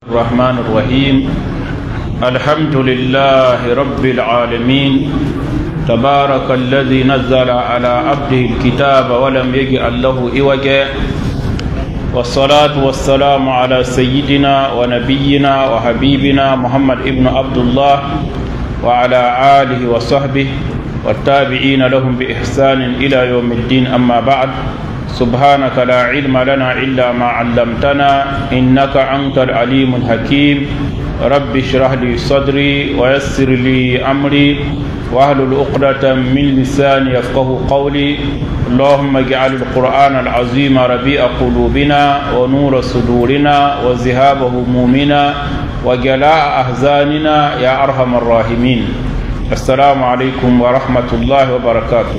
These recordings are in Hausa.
الرحمن الرحيم الحمد لله رب العالمين تبارك الذي نزل على عبده الكتاب ولم يجعل له عوجا والصلاة والسلام على سيدنا ونبينا وحبيبنا محمد ابن عبد الله وعلى آله وصحبه والتابعين لهم بإحسان إلى يوم الدين. أما بعد، سبحانك لا علم لنا إلا ما علمتنا إنك أنت العليم الحكيم. رب اشرح لي صدري ويسر لي أمري واحلل عقدة من لساني يفقه قولي. اللهم اجعل القرآن العظيم ربيع قلوبنا ونور صدورنا وذهاب همومنا وجلاء أحزاننا يا أرحم الراحمين. السلام عليكم ورحمة الله وبركاته.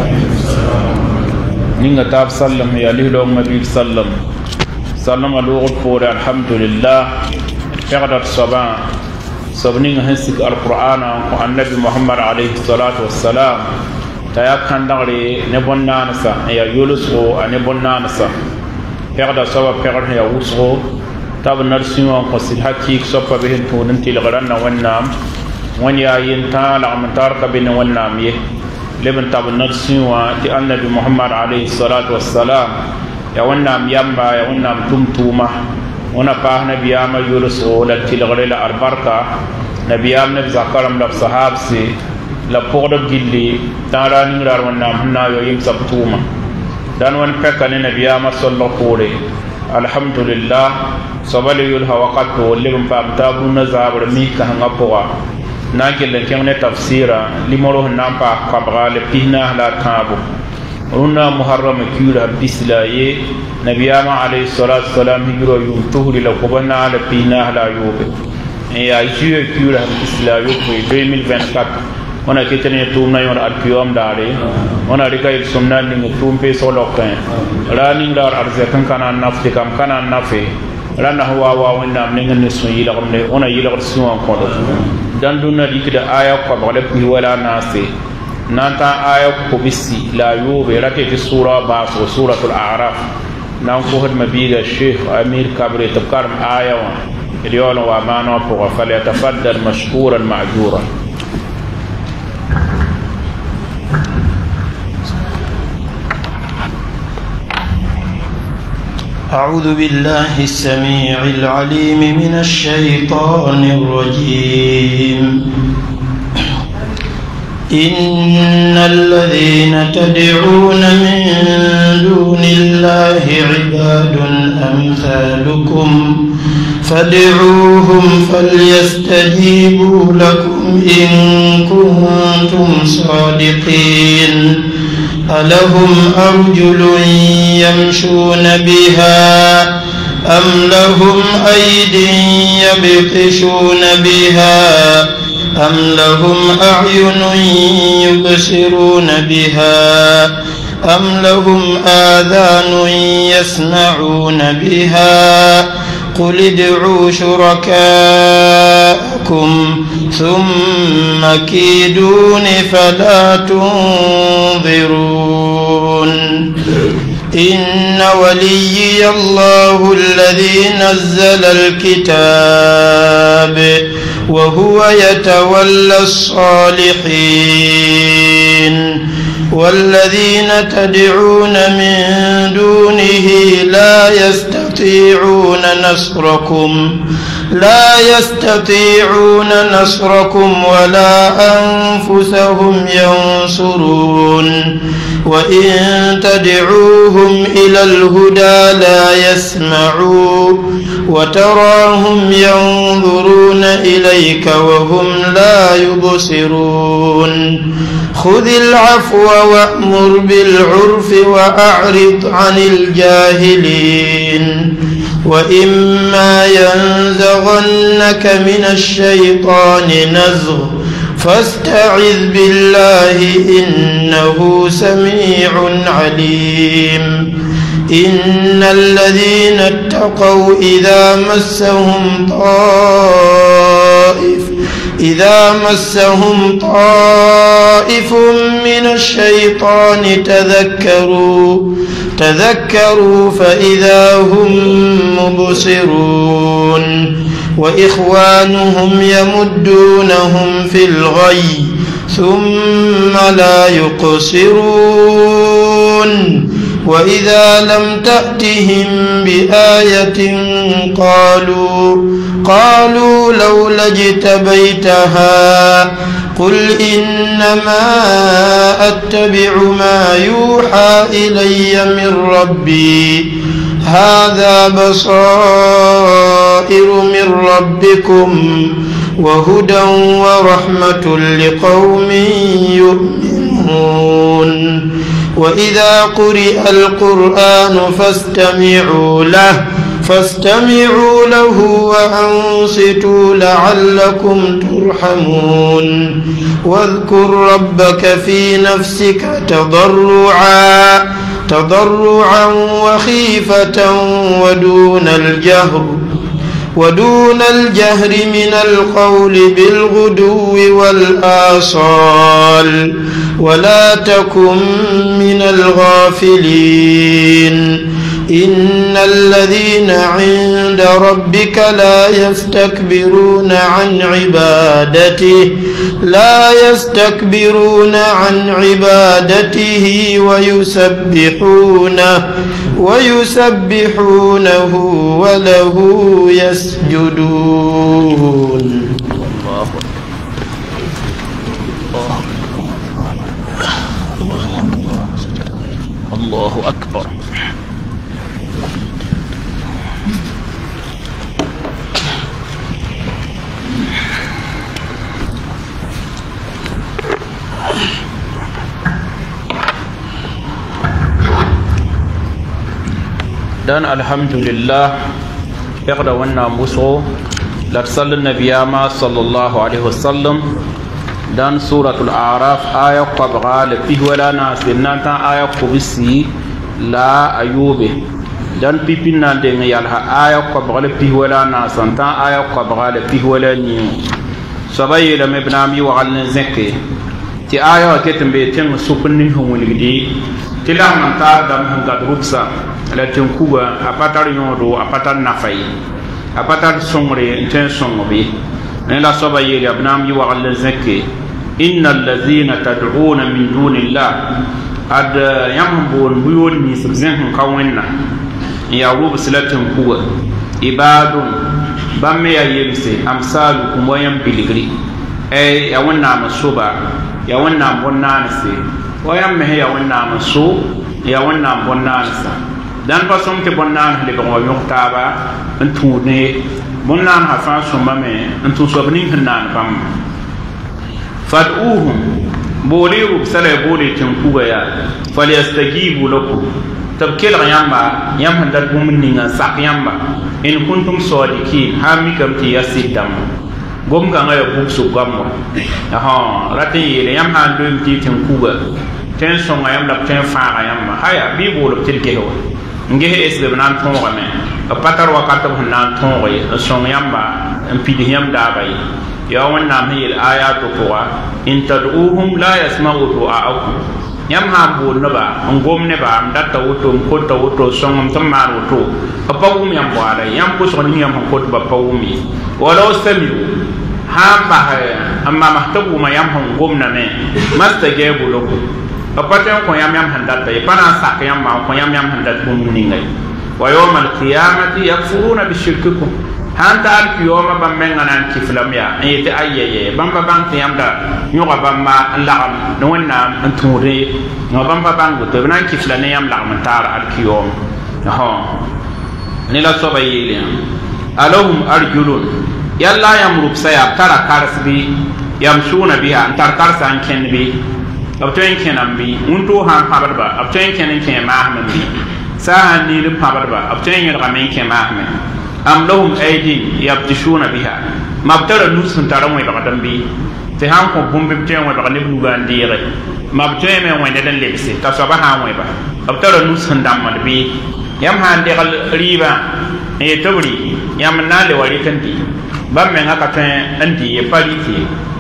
نيغا تاب سلم يا ليلو النبي سلم الوغد فور الحمد لله فقدت صبا صبنين هنسك القرآن والنبي محمد عليه الصلاة والسلام تايا كان دغري نبونا نسا يا يولسو نبونا نسا فقدت صبا فقدت يا وسو تاب نرسيو قصيد حكيك صبا بهن توننتي لغرنا والنام ونيا ينتا لعمتار كبين والنام يه لمن تاب نرسيو تي النبي محمد عليه الصلاة والسلام يا والنام يامبا يا والنام تمتوما ونا باه نبيام يولس ولا تلغري لا البركة نبيام نبي زكرم لب صحاب سي لا بقدر جلي تارا نيرار ونام هنا يوم سبتوما دان ون فكان نبيام صلى الله عليه الحمد لله سبل يلها وقت ولم بام تابو نزابر ميكا هنغبوا ناكل لكن تفسيرا لمروه نامبا قبغال بينا لا تابو رنا محرم كيرا بسلاي نبيام عليه الصلاة والسلام هجرو يوم تهري لقبنا على بينا لا يوبي يا جيو كيرا بسلاي في 2024 ona kitene tumna yon arkiom dare ona rika il somna ning tumpe solokan raning dar arze kan kana nafti kam kana nafe rana huwa wa wanda ning ne so yila kamne ona yila suwan ko dan dunna dikida aya ko bale pi wala nase nanta aya ko bisi la yobe rate fi sura ba so suratul a'raf nan ko had mabiga sheikh amir kabri tabkaram aya wa اليوم وما نوفق فليتفضل مشكورا مأجورا. أعوذ بالله السميع العليم من الشيطان الرجيم. إن الذين تدعون من دون الله عباد أمثالكم فادعوهم فليستجيبوا لكم إن كنتم صادقين. ألهم أرجل يمشون بها أم لهم أيد يبطشون بها أم لهم أعين يبصرون بها أم لهم آذان يسمعون بها قل ادعوا شركاءكم ثم كيدون فلا تنظرون. إن وليي الله الذي نزل الكتاب وهو يتولى الصالحين والذين تدعون من دونه لا يستطيعون نصركم ولا أنفسهم ينصرون. وإن تدعوهم إلى الهدى لا يسمعوا وتراهم ينظرون إليك وهم لا يبصرون. خذ العفو وأمر بالعرف وأعرض عن الجاهلين. وإما ينزغنك من الشيطان نزغ فاستعذ بالله إنه سميع عليم. إن الذين اتقوا إذا مسهم طائف طائف من الشيطان تذكروا فإذا هم مبصرون وإخوانهم يمدونهم في الغي ثم لا يقصرون وإذا لم تأتهم بآية قالوا لولا اجتبيتها قل إنما أتبع ما يوحى إلي من ربي هذا بصائر من ربكم وهدى ورحمة لقوم يؤمنون وإذا قرئ القرآن فاستمعوا له وأنصتوا لعلكم ترحمون واذكر ربك في نفسك تضرعا وخيفة ودون الجهر من القول بالغدو والآصال ولا تكن من الغافلين إن الذين عند ربك لا يستكبرون عن عبادته ويسبحونه وله يسجدون. الله أكبر. دان الحمد لله يقرأ ونا مسو لرسل النبي صلى الله عليه وسلم دان سورة الأعراف آية قبغال فيه ولا ناس نانتا آية قبسي لا أيوبه دان بيبنا دين يالها آية قبغال فيه ولا ناس نانتا آية قبغال فيه ولا نيو سبايا لما بنامي وعلن زكي تي آية كتن بيتن سوبنين هم ولدي تلا من تادم هم قد ربسا la tenkuba apatar yodo apatar nafai apatar songre ten songbe ne la soba yeli abnam yi wa al zakki innal ladhina tad'una min dunillah ad yambon buyon ni subzen kawenna ya rub salatin kuwa ibadun bamme ya yemse amsalukum wa yam biligri ya wanna masuba ya wanna bonnanse wa yam me ya wanna masu ya wanna bonnansa dan pa som te bonnan le ko yo taba ntune bonnan ha fa som me ntu so bnin hanan pam fad'uhum boliru sala boli tin kuga ya falyastajibu lakum tabkil yamba yam handal bumni nga sak yamba in kuntum sadiqin hamikam ti yasidam gom ka ngaya buksu gammo aha rati yele yam han dum ti tin kuga ten so ngayam la ten fa yamba haya bi bolo tilkeho ngehe esbe nan tonga me patar wakata nan tonga son yamba mpidi yamba bay ya wanna me ayatu qwa in tad'uhum la yasma'u du'aakum yam ha bo naba ngomne ba am datta wuto ko ta wuto son tamar wuto apagum yam wala yam ko son yam ko ba pawumi wala samiu ha ba amma mahtabu ma yam ngomna me mastajabu lahu apateng ko yam handat tay pana sak yam ma ko yam handat ko muningai wa yawmal qiyamati yakfuruna bi shirkikum hanta al qiyama bam menganan kiflam ya yete ayeye bamba bang yam da nyoga bamba lagam no wonna anture no bamba bang to nan kiflane yam lagam tar al qiyam ha ni la soba yele alahum arjulun yalla yamrub saya tara karsbi yamshuna biha antar karsan kenbi abtoin kenan bi unto han pabarba abtoin kenan ke mahman bi sahan ni le pabarba abtoin yel gamen ke mahman am lahum aydin yabtishuna biha mabtara nusun taramwe bagdam bi te han ko bumbe bten wa bagale buga ndire mabtoin me wende den lebse ta so ba han we ba abtara nusun dammal bi yam han de riba e tobri yam na le wari tanti bam me ngaka tan anti e pariti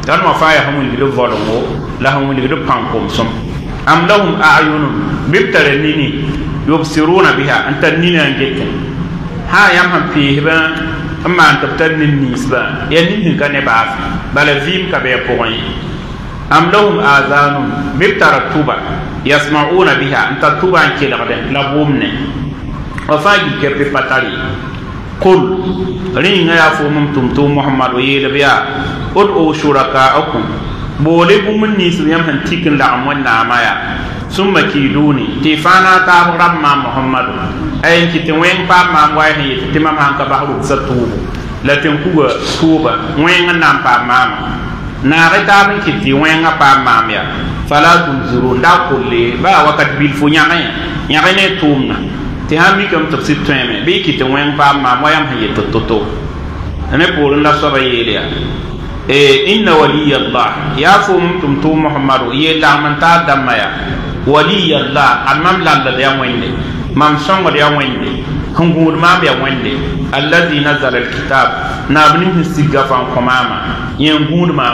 tan ma fa ya hamun lido volongo la hamun lido pankom som am lahum a'yunun bibtare nini yubsiruna biha anta nini angeke ha yam ham fi ba amma tabtar nini nisba ya nini ka ne ba bala vim ka be point am lahum azanun bibtara tuba yasma'una biha anta tuba an kilade la bumne wa fagi ke be patari qul ringa ya fu mum tum muhammad wa yele biya ud'u shuraka'akum bole bumun nisu yam han tikin la amwan na maya summa kiduni tifana ta ramma muhammad ay kitin wen pa ma wa ni timam han ka bahru satu la tin kuga tuba wen nan pa mama na ga ta bin kiti wen pa mama ya fala tunzuru nda kulle ba wakat bil fu nyama ya ne tumna ti hami kam tafsir teme be kitin wen pa mama wa yam haye toto ne pour nda so ba yele ya inna waliyallah ya fum tum muhammadu ye la man ta damaya waliyallah amam la da ya wende mam songo ya wende hungur ma be wende alladhi nazala alkitab na bni siga fan komama yen gundu ma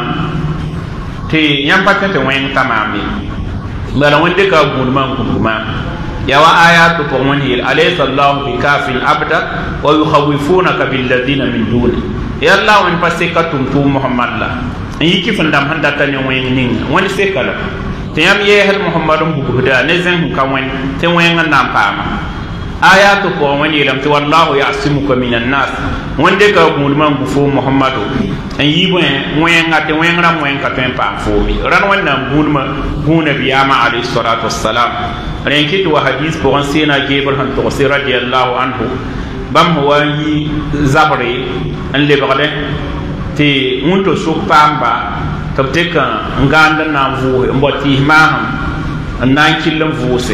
te yam pakete wen tamami bala wende ka gundu ma ya wa ayatu ko woni alaysa allah bikafin abda wa yukhawifunaka bil ladina min duni yalla won passe ka tum muhammad la yi ki fandam handa tane wen ning woni se kala te yam ye hel muhammadum bu huda ne zen ka wen te wen ngam pama ayatu ko woni lam te wallahu ya'simuka minan nas wonde ka gudman bu fo muhammadu an yi wen ngate wen ram wen ka ten pa fo mi ran wannan guna biyama alayhi salatu wassalam ren ki to hadith ko sena gebr han to radiyallahu anhu bam wa yi zabre an le bagade te unto so pamba tabte kan nganda na vu mboti maham nan killam vuse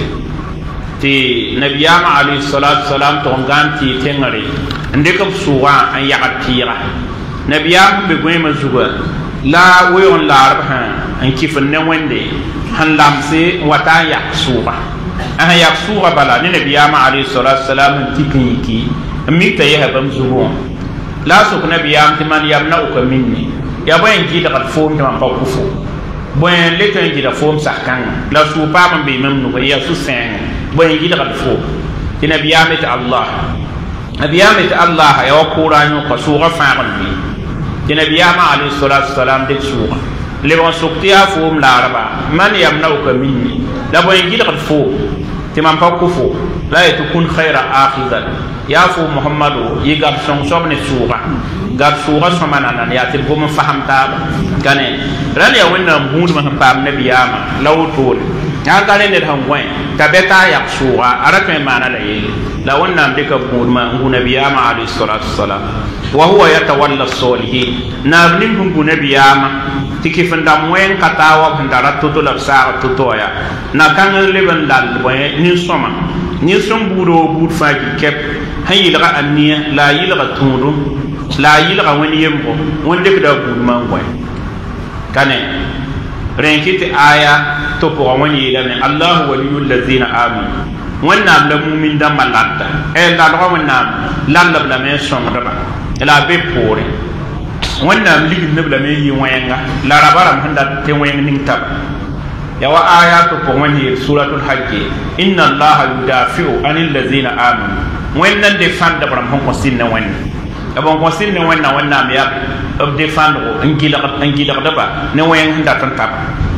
te nabiyama alayhi salatu salam to nganti tengare ande kam suwa an yakatira nabiyam be gwema zuga la wayon larba an kifin ne wande han lamse wata yak suwa an yak suwa bala ne nabiyama alayhi salatu salam tikiki mikta ya habam zuwa la su kuna biyam timan yamna uka minni ya bayan gida kat fom timan pa kufu bayan lekan gida fom sakkan la su pa man be mam no ya su sen bayan gida kat fom tina biyam ta allah nabiyam ta allah ya qur'anu ka su gafa'an bi tina biyam alayhi salatu salam de su le bon suktiya fom la araba man yamna uka minni la bayan gida kat fom timan pa kufu la yatukun khaira akhidan ya fu muhammadu yi gab song sobne suga gab suga somana nan ya til gum faham ta gane ran ya wonna hundu ma pam nabiyama lawtul ya gane ne han gwen tabeta ya suga arake mana la yi la wonna de ka hunma nabiyama alayhi salatu wassalam wa huwa yatawalla salihin na nim hungu nabiyama tikifanda mwen katawa bandara tutu la sa tutoya na kan leben dal boy ni soma ni som buro bud fa kep hayilga anniya la yilga tundu la yilga wani yembo wonde da bud mangway kane renkiti aya to po wani yelane allah waliyul ladina amanu wannan da mu'min da malata da do wannan lalla la me som daba la be pore wannan ligin ne bla me yi wayenga la rabaram handa te wayen ning tab ya wa ayatu ko wani suratul hajj inna allaha yudafi'u anil ladzina amanu wannan de fanda bram hon ko sinna wani abon ko sinna wannan me ya of de fanda ko ngila da ba ne wayen handa tan tab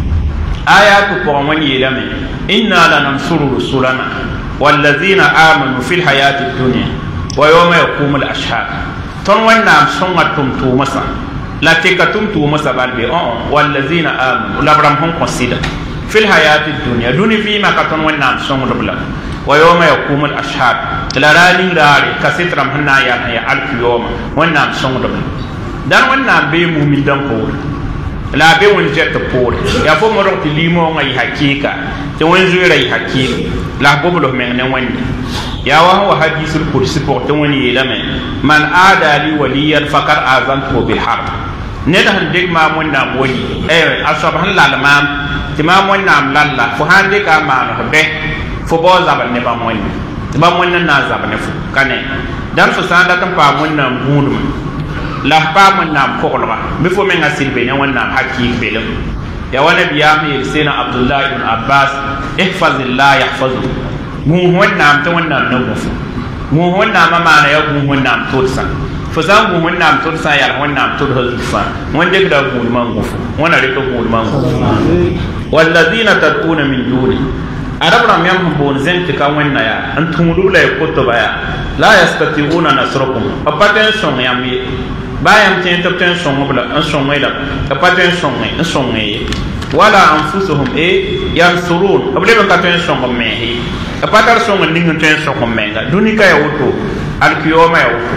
ayatu ko wani yelame inna lanansuru rusulana wal ladzina amanu fil hayatid dunya wa yawma yaqumul ashhad ton wannan songa tumtu masa la teka tumtu masa balbe wallazina amanu labram hon consider fil hayati dunya duni fi ma katon wannan songa dubla wa yawma yaqumul ashhad la rani rari kasitram hanna ya alf yawma wannan songa dubla dan wannan be mu'min dan ko la be won jet por ya fo mo rokti limo ngai hakika te won zuira hakika la bobulo men ne wonni ya wa hadisul kursi pour te woni yelame man ada li waliyan fakar azantu bil harb ne da hande ma mon na woni asabhan la mam ti ma mon na lalla fo hande ka ma no be fo bo zaban ne ba mon ni. ba mon na za ba ne fu kane dan fu sanda kan pa mon na mudum la pa mun nam koglga mi fo men asilbe ne wannan hakki belum ya wani biya mai sina Abdullah ibn Abbas ihfazillah yahfazu mu wannan ta wannan nan gufu mu wannan ma mana ya mu wannan to san fo zan mu wannan to san ya wannan to fa wanda da mu man gufu wannan rika mu man gufu wallazina tad'una min duni arabram yam bon zenti ka wannan ya antum dula ya kutuba ya la yastati'una nasrakum apaten son yami bayam tin tapten son bla an son wela apaten son en son wala anfusuhum yansurun abule ba katen son mehi apatar son ningun ten son menga dunika ya wuto alkiyoma ya wuto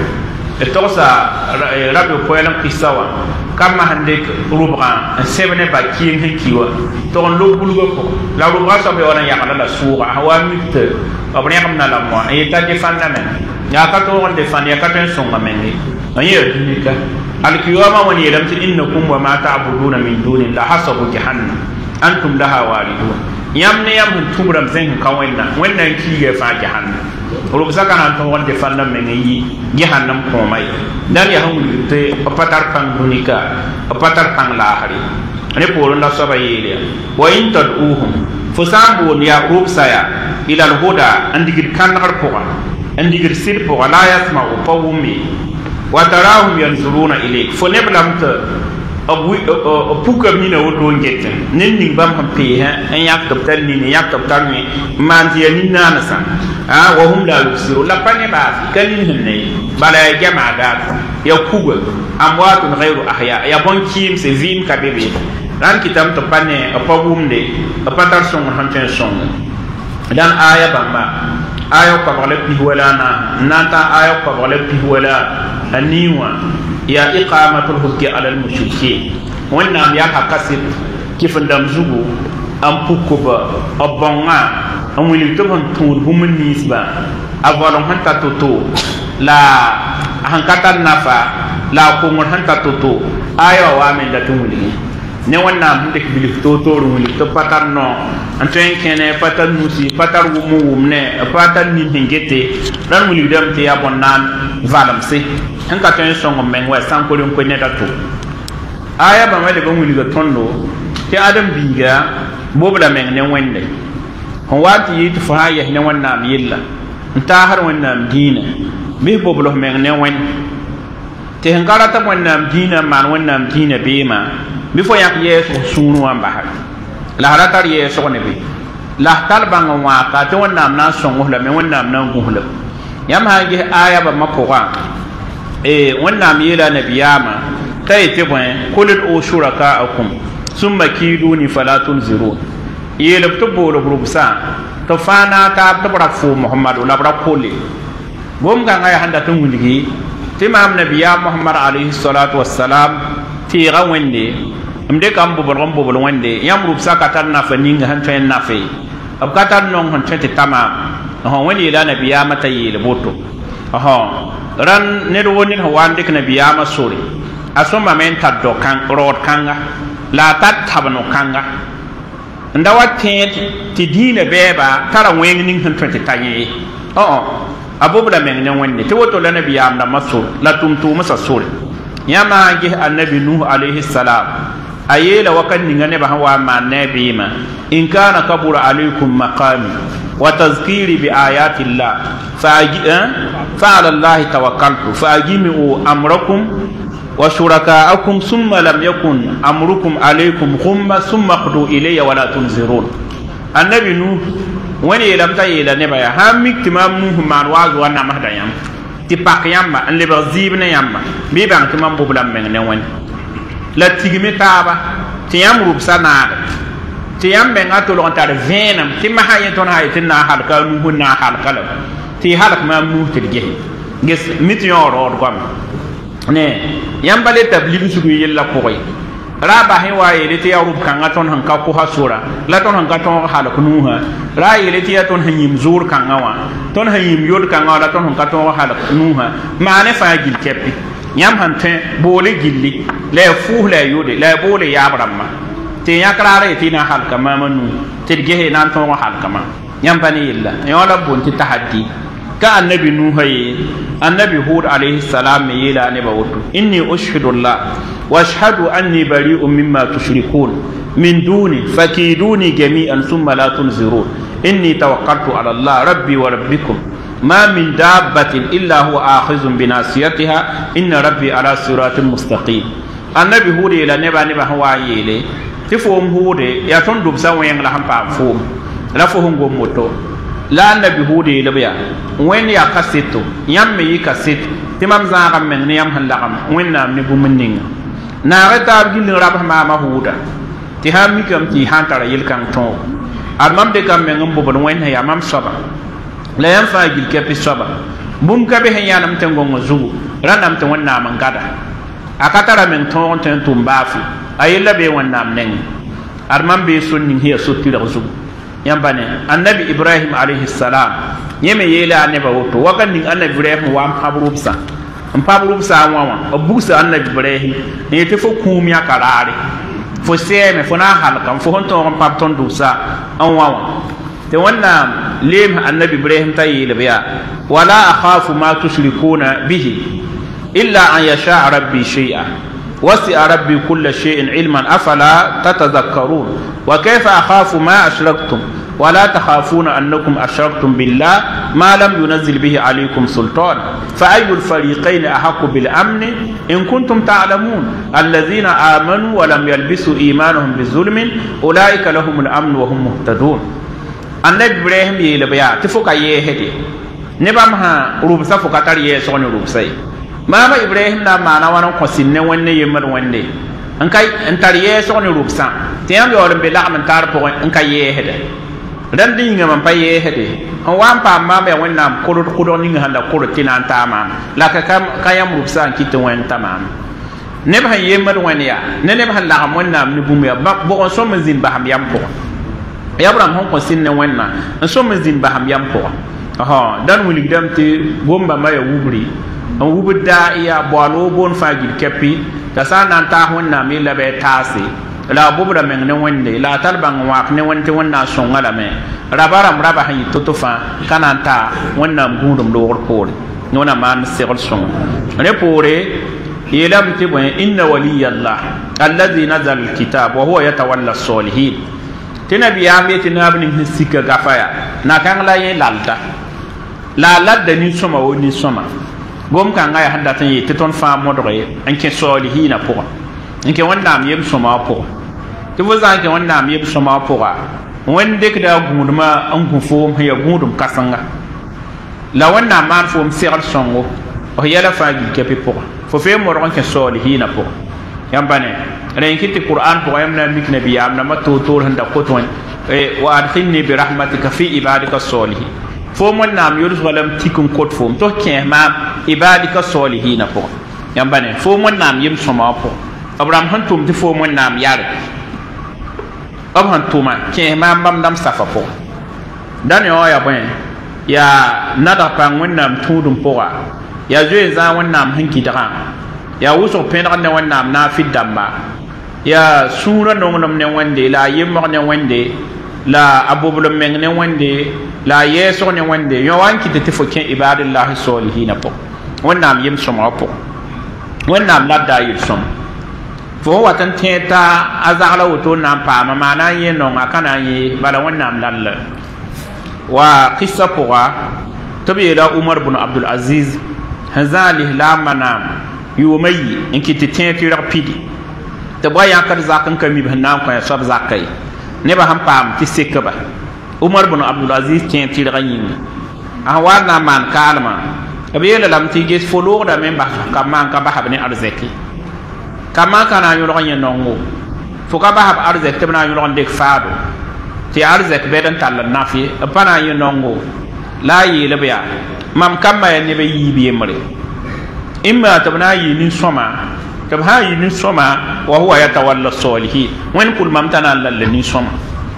etosa rabbi ko elam kisawa kama hande rubra sebene ba kin hikiwa ton lo bulugo ko la rubra so be wona yakala la suura hawa mitte abne kamna la mo e ta defanda men ya ka to on defanda ya ka ten son mengi ayi dunika alkiyama woni yelam ti innakum wa ma ta'buduna min duni la hasabu jahannam antum laha waridun yamne yam tumram zen ka wannan kige fa jahannam rubu sakana to wonde fannam men yi jahannam ko mai dan ya hamu te patar kan dunika patar kan lahari ne poron da saba yele wa in tad'uhum fusambu ya rubsaya ila alhuda andigir kan har ko andigir sir ko la yasma'u qawmi wa tarahum yanzuruna ilayk fo neblam ta abu puka mina wodo ngete nin bam hampe ha en yak tabtal ni yak tabtal ni man ti ni nana sa wa hum la yusiru la pane ba kalin hinne bala jama da ya kuga amwatun ghayru ahya ya bon kim se vim ka bebe ran kitam to pane apa wumde apa tar son hanten son dan aya bamba aya ko wala pi wala nanta aya ko wala pi wala aniwa ya iqamatul hujja ala al mushrikeen wannan ya hakasit kifin dam zugo am pukuba abonga am wili to hon tur bumun nisba avalon hanta toto la hankatan nafa la ko ngon hanta toto aya wa men da tumuli ne wannan hunde bilik toto wili to patar no anten kene patar musi patar wumne patar ni hingete dan wili dam te abonnan valamse en ka tan songo men wa san ko ko ne datu aya ba mele gon wuli ga tondo ti adam biga bobla men ne wende hon wati yitu fa ya ne wannan yilla nta har wannan dina mi boblo men ne wen te ngara ta wannan dina man wannan dina be ma mi fo yak yeso sunu amba ha la haratar yeso ne be la talbanga wa ka to wannan na songo la men wannan na guhla yam ha ge aya ba makoga wannan yela nabiyama kai te bon kulul ushuraka akum summa kiduni fala tunzirun yela to bolo rubsa to fana ta tabrak fu muhammadu la brak kole gom ga ngaya handa to nguligi timam nabiya muhammad alayhi salatu wassalam ti rawende amde kam bobol wende yam rubsa katan na faninga han fen na fe ab katan non hon tete tamam wani la nabiya mata yela boto ran ne do woni ho wande kana biyama sori asoma men taddo kan rod kanga la tat tabano kanga ndawa ti dina beba tara wen ning han tante tanye abubla men ne wonde te woto la nabiyam na masur la tumtu masa sori yama gi annabi nuh alayhi salam ayela wakan ninga ne ba hawa ma nabi ma in kana kabura alaykum maqami wa tazkiri bi ayati llah فعلى الله توكلت فأجمعوا أمركم وشركاءكم ثم لم يكن أمركم عليكم غمة ثم اقضوا إلي ولا تنظرون النبي نوح wani lam ta yela ne ba ya ha miktimam nuh man wazu wana mahda yam ti pak yamba an le ba zibne yamba bi bang timam bublam men ne wani la tigime taba ti yam rub sana ti yam ben atolo tar venam ti ma hayen ton hayen na halka nuh na halka la ti halak ma nuh ti ge ges mission ro gam ne yamba le tablim su yella koy raba he wa yele ti yarub kanga ton han ka ko hasura la ton han ka ton hala kunuha ra yele ti ton han yim zur kanga wa ton han yim yod kanga la ton han ka ton hala kunuha mane fa gil kepi yam han te bole gilli le fu le yode le bole yabramma ti yakrare ti na halka manu ti gehe nan ton halka ma yam bani illa yola bon ti tahaddi ka annabi nuh ye annabi hud alayhi salam yela ne ba woto inni ushhidu allah wa ashhadu anni bari'un mimma tushrikun min duni fakiduni jami'an thumma la tunzirun inni tawakkaltu ala allah rabbi wa rabbikum ma min dabbatin illa huwa akhizun bi nasiyatiha inna rabbi ala siratin mustaqim annabi hud yela ne ba hawa yele ti fom hude ya ton dub sa wen la hampa fom la fo hongo moto la annabi hude le biya wen ya kaseto yam me yi kaset ti mam za gam men yam han la gam wen nam ne bu menning na reta gil rab ma huda ti ha mi kam ti han tara yel kan ton ar mam de kam men ngam bo wen ya mam soba la yam fa gil ke pi soba bum ka be hen yanam tengo ngozu ranam te wen nam ngada akatara men ton ten tumbafi ayilla be wannam nen arman be sunni hiya sotti razu yambane annabi ibrahim alayhi salam yeme yela annabi woto wakan annabi ibrahim wa pabrubsa wa obusa annabi ibrahim ne te fo kumya karare fo seme fo na halkan fo honto pabton dusa an wa te wannan lem annabi ibrahim tayyila biya wala akhafu ma tushrikuna bihi illa an yasha rabbi shay'an وسع ربي كل شيء علما أفلا تتذكرون وكيف أخاف ما أشركتم ولا تخافون أنكم أشركتم بالله ما لم ينزل به عليكم سلطان فأي الفريقين أحق بالأمن إن كنتم تعلمون الذين آمنوا ولم يلبسوا إيمانهم بظلم أولئك لهم الأمن وهم مهتدون النبي إبراهيم يلبيا تفوق يهدي نبامها روبسا فوقتار يسون روبسي mama ibrahim na mana wana ko sinne wonne yemar wonne an kay en tariye so ne rubsan tiyam yo be la man tar po en kay yehede dan di ngam pa yehede on wan pa mama ya wonna ko do ni nganda ko tinan tamam la ka kam kayam rubsan kitu wen tamam ne ba yemar wonne ya ne ba la am wonna ni bumya bo on so man zin ba ham yam po ya bram hon ko sinne wonna en so man zin ba ham yam po aha dan wuli dam te bomba ma ya wubri an wubda iya bwalo bon fagil kepi ta sanan ta honna mi labe tasi la bubra men ne wonde la talban wa ne wonte wonna songala me rabaram raba hayi totofa kananta wonna gundum do worpore nona man segol song ne pore yelam ti bo inna waliyallah alladhi nazala alkitab wa huwa yatawalla as-salihin tinabi ameti nabni hisika gafaya na kan la yin lalta la ladda ni soma woni soma gom kan ga handa tan yi teton fa modre en ke solihina pour en ke wonna am yeb soma pour te wo zan ke wonna am yeb soma pour won de da guduma an ku fo ya gudum kasanga la wonna man fo msiral songo o yala fa gi ke pour fo fe mo ron ke solihina pour yambane ren kiti qur'an pour yamna mik nabi amna matotor handa koton wa adkhilni bi rahmatika fi ibadika solihin fo mon nam yurus walam tikun kot fo to kema ibadika solihin po yambane fo mon nam yim soma po abraham hantum ti fo mon nam yar ab hantuma kema mam dam safa po dan yo ya bon ya nada pa mon nam tudum po ya je za won nam hanki daga ya wuso pendra ne won nam na fi damba ya sura nongnom ne wonde la yim ne wonde la abubul meng ne wonde la yeso ne wonde yo wanki te fo ken ibadillah solihin po wonnam yim soma po wonnam ladda yim som fo watan teta azala woto nam pa mama na ye no akana ye bala wonnam lalla wa qissa poa tabi la umar ibn abdul aziz hazali la manam yumayi inkiti tenti rapidi te boya kar zakan kami banam ko sab zakai ne ba ham pam ti sekaba umar ibn abdul aziz tenti ranyin ahwana man kalma abiyela lam ti ges folo da men ba kaman ka ba habne arzeki kama kana yo ranyin nongo fo ka ba hab arzeki te bana yo ron dek faado ti arzek bedan tal nafi pana yo nongo la yi lebya mam kamma ya ne be yi bi emre imma tabna yi ni soma tab ha yi ni soma wa huwa yatawalla salihin wen kul mam tanalla ni soma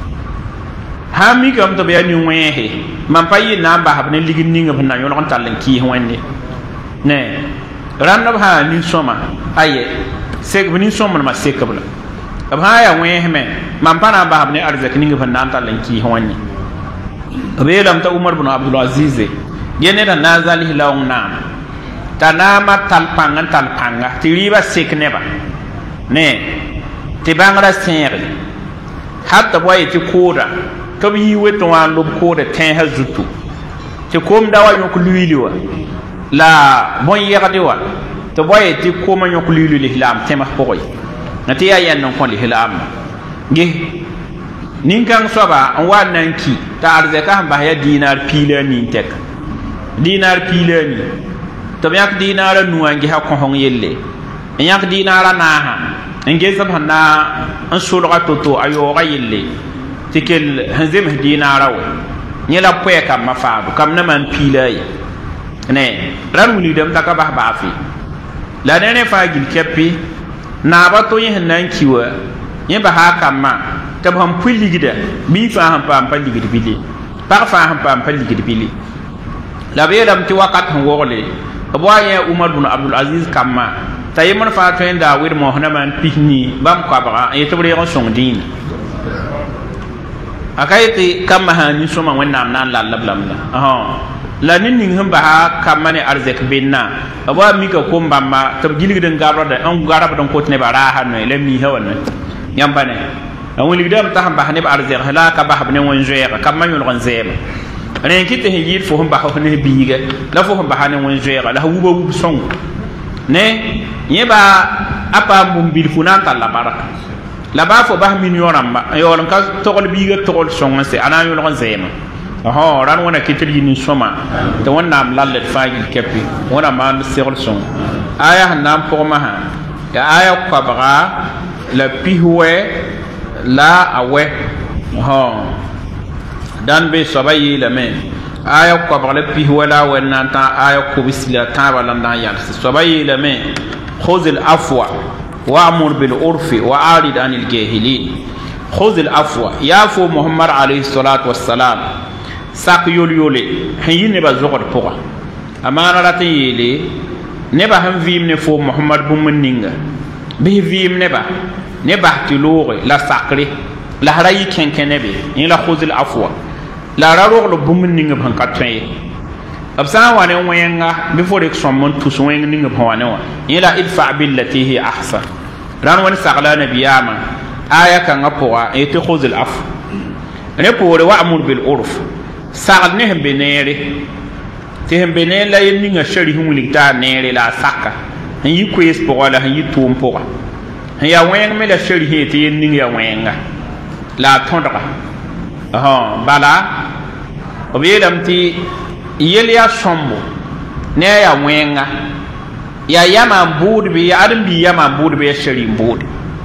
ha mi kam to be ni wehe mam payi na ba habne ligin ni ngam na yo lon talen ki wenne ne ranab ha ni soma aye sek ni soma ma sekabla ab ha ya wehe me mam pana ba habne arzak ni ngam na talen ki wenne relam ta umar ibn abdul aziz gene da nazali laung nam ta nama talpanga ti riba sek neba ne ti bangra sẽere hatta boye ti kooda tɩ b yɩ weto wã n lob kooda tẽesã zutu tɩ komda wa yõk luiili wa la bõn-yɛgde wa tɩ boye tɩ koma yõk luiili lislaam tẽms pʋgẽ na tɩ yaa yɛnd n kõ lislaamã ges nin-kãng soaba n wa n na n ki t'a arzɛka sẽn bas yaa diinaar piila a nin-tɛk diinaar piila a nin tɩ b yãk diinaarã nuwã n gesa kõsg yelle n yãk diinaarã naasã n ges b sẽn na n solga to-to a yaooga yelle tɩ kell sẽn zems diinaarã wa yẽ la pʋɛ kambã faado kam na maan piila a ye ne rãd wilgdame t'a ka bas baafɩ la ne rẽ fãa gil kɛpɩ naaba to yẽ sẽn na n ki wa yẽ basa a kambã tɩ b sẽn pʋɩ ligda bii fãa sẽn paam pa ligd bile pag fãa sẽn paam pa ligd bile la b yeelame tɩ wakat sẽn wogle b wa yẽ umar bn abdul aziz kambã t'a yembr fãa tõe n daa wed moos na maan pis ni bãmb koabga n yetɩ b reeg n sõng dĩinã a ka yetɩ kambã sã n nin-sõma wẽnnaam na n lallb lame la ne ning sẽn basa kambã ne arzɛk bennã b wa mika kom bãmba tɩ b gilgd n garbd n kot nebã raasa noe la miisã wa noe yãmba ne a wilgdame t'a sẽn bas neb arzɛks la a ka basb ne wẽn-zoɛɛga kambã yõlg n zɛɛma rẽ kɩ tɩ sẽn yɩɩd fo sẽn bas f ne biiga la fo sẽn basa ne wẽn-zoɛɛga la wuba wub sõngo ne yẽ ba a paam bũmb bilfu na n tall la barka la baa fo bas min yõ-rãmba n yaool n ka togl biiga togl sõng n se a na n yõlg n zɛɛma rãnd wẽna kɩ tɩ d yɩ nin-sõma tɩ wẽnnaam lalled fãa yil kɛpɩ wẽna maan segl sõng aya sẽn na n pʋgmã sã yaa aya koabga la pis wɛ la a wɛ dãn be soaba yeelame aya koabg la pis wɛ la a wɛ n na n tã aya kobs la tãabã la n da n yãls soaba yeelame خذ العفو وأمر بالعرف وأعرض عن الجاهلين خذ العفو يافو محمد عليه الصلاة والسلام ساق يولي حين نبا زغر بوغا أما راتي يلي نبا هم فيم نفو محمد بومنينغا به فيم نبا تلوغي لا ساقري لا هراي كن نبي يلا خذ العفو لا راروغ لبومنينغا بانكاتوين b sã n wa ne wẽnga bɩ fo rek sõm n tus wẽng ning b sẽn wa ne wã yẽla idfa billati hi ahsan rãnd wẽnd sagla a nabiyaamã aya kãngã pʋga n yetɩ khuz l af rẽ poore wa amur bil urf sagl ne sẽn be neere tɩ sẽn be neer la yel ninga shari sẽn wilg taa neere la a saka n yi koees pʋga la sẽn yi tʋʋm pʋga sẽn yaa wẽng me la shari sẽ tɩ yel ning yaa wẽnga la a tõdga bala b yeelame tɩ yel ya sõmbo ne a yaa wẽnga yaa yamã n buudbe yaa ãdem-bii yamã n buudbe yaa shari n buude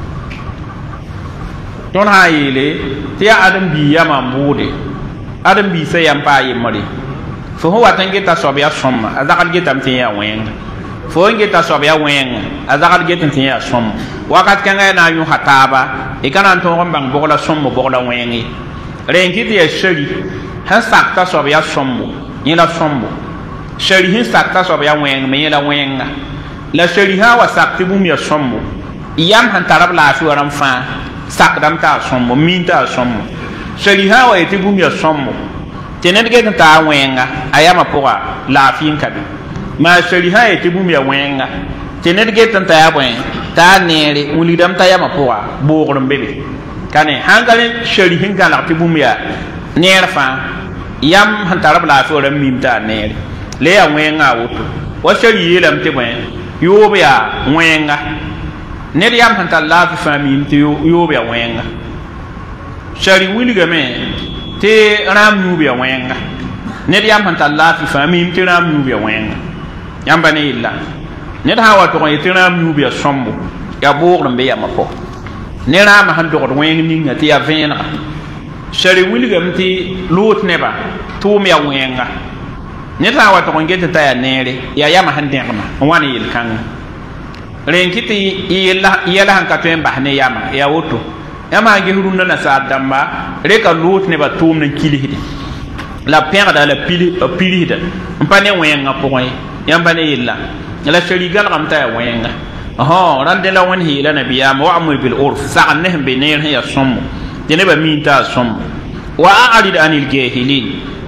tõnd sã n yeele tɩ yaa ãdem-bii yamã n buude ãdem-biisã yam paa yembre fo sẽn wat n geta soab yaa sõmma a zagl getame tɩ yaa wẽnga fo n geta soab yaa wẽnga a zagl get tɩ yaa sõmmo wakat kãngã yaa na n yõsa taaba y ka na n tõog n bãng bogla sõmmo bogla wẽng ye rẽn kɩ tɩ yaa shari sẽn sak t'a soab yaa sõmmo yẽla sõmbo shari sẽn sak t'a soab yaa wẽng me yẽla wẽnga la shari sã n wa sak tɩ bũmb yaa sõmbo yam sẽn tar b laafɩ wa rãmb fãa sakdame t'a sõmbo min t'a sõmbo shari sã n wa yetɩ bũmb yaa sõmbo tɩ ned get n taa wẽnga a yamã pʋga laafɩ n ka be maa shari sã n yetɩ bũmb yaa wẽnga tɩ ned get n ta yaa bõe t'a neere wilgdame t'a yamã pʋga boogr n be be ka ne sãn ka ne shari sẽn gãlg tɩ bũmb yaa neer fãa yam sẽn tar b laafɩ wa rãmb mim t'a neere la yaa wẽngã a woto wa shari yeelame tɩ bõe yoob yaa wẽnga ned yam sẽn tar laafɩ fãa mim tɩ yoob yaa wẽnga shari wilgame tɩ rãmb nuub yaa wẽnga ned yam sẽn tar laafɩ fãa mim tɩ rãmb nuub yaa wẽnga yãmba ne yella ned sã n wa tʋg n yetɩ rãmb nuub yaa sõmbo yaa boogr n be yamã pʋgẽ ne rãmbã sẽn dogd wẽng ninga tɩ yaa vẽenega shari wilgame tɩ loot neba tʋʋm yaa wẽnga ned sã n wa tʋg n get tɩ t'a yaa neere yaa yamã sẽn dẽgma n wa ne yel-kãngã rẽn kɩ tɩ yɛla sẽn ka tõe n bas ne yamã yaa woto yãmã sã ges rũndã nasaar dãmba reka loot nebã tʋʋmd n kilsde la pẽgda la pirsda n pa ne wẽngã pʋgẽ ye yãmba ne yella la shari galgame t'a yaa wẽnga rãnd la wẽnd yeela nabiyaama wa amr bil urf sagl ne sẽn be neer sẽn yaa sõmbo tɩ nebã miin t'a sõmbo wa a'rid anil jahilin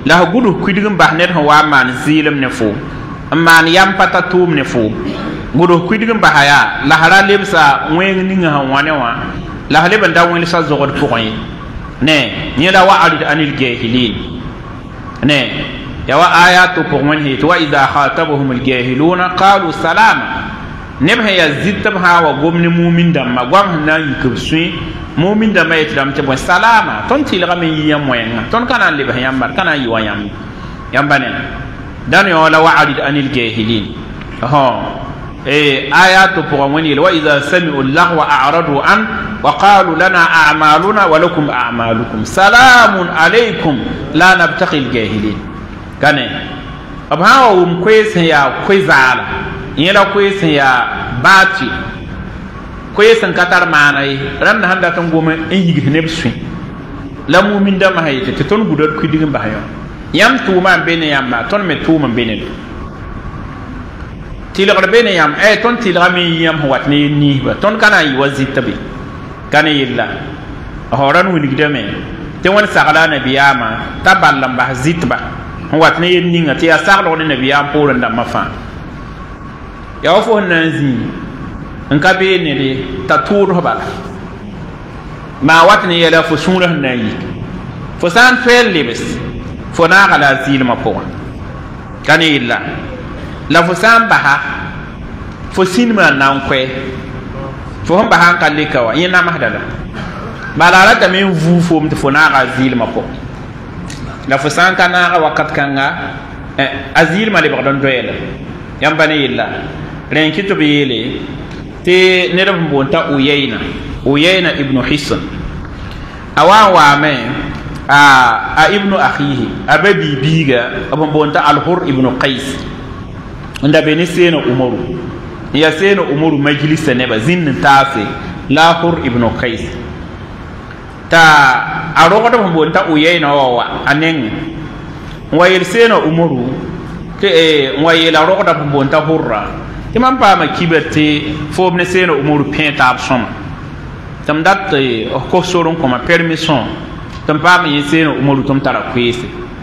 la gudu kuidigin bahnet wa man zilim ne fo man yam pata tum ne fo gudu kuidigin bahaya la haralebsa wen ninga ha wane wa la haleben da wen sa zogod pokoy ne ni la wa'rid anil jahilin ne ya wa ayatu pokoy hit wa idha khatabuhum al jahiluna qalu salama nebha ya zitab ha wa gomni mu'min damma gwam na yikubsui mu'min damma yitram te bon salama ton tilga min yiyam moyenga ton kana lebha yambar kana yiwa yam yambane dan yo la wa'rid anil jahilin ayatu pokoy wa idha sami'u lahwa a'radu an وقالوا لنا أعمالنا ولكم أعمالكم سلام عليكم لا نبتغي الجاهلين كان أبها كويس يا كويزالا يلا كويس يا باتي كويس كتر ماناي رن هندا تنقوم إنجي نبسوي لا مؤمن دم هاي تتون بدر كيدين بهايو يام توما بين يام تون متوما بين تيلغر بين يام تون تيلغامي يام هواتني ني تون كان يوزي تبي كان يلا هوران ونقدمه تون سغلا نبياما تبالم بحزيتبا هو تني نينغا تيا سغلا نبيام بورن دم فان يا فو نانزي انكا بيني دي تاتور هبالا ما واتني يلا فو سوره ناي فسان فيل لبس فنا على زيل ما بون كان يلا لا فسان بها فسين ما نانكوي فهم بهان كاليكا وينا مهدلا بالا تمين فو فوم تفنا غازيل مكو لا فسان كان وقت كان ازيل ما لبغدون دويل يامباني يلا رين كتب يلي تي نرم بونتا ويينا ابن حسن اوا وامه ابن اخيه ابي بيغا ابن بونتا الحر ابن قيس عند بني سينا عمرو يا سين أمور مجلس نبا زين تاسي لاهور ابن قيس تا أروقة مبون تا ويانا ووا أنين ويل سين أمور تي ويل أروقة مبون تا هورا تمام بام كيبتي فوب نسين أمور بين تابسون تم دات كوسورون كما permission تم بام يسين أمور تم ترى كويس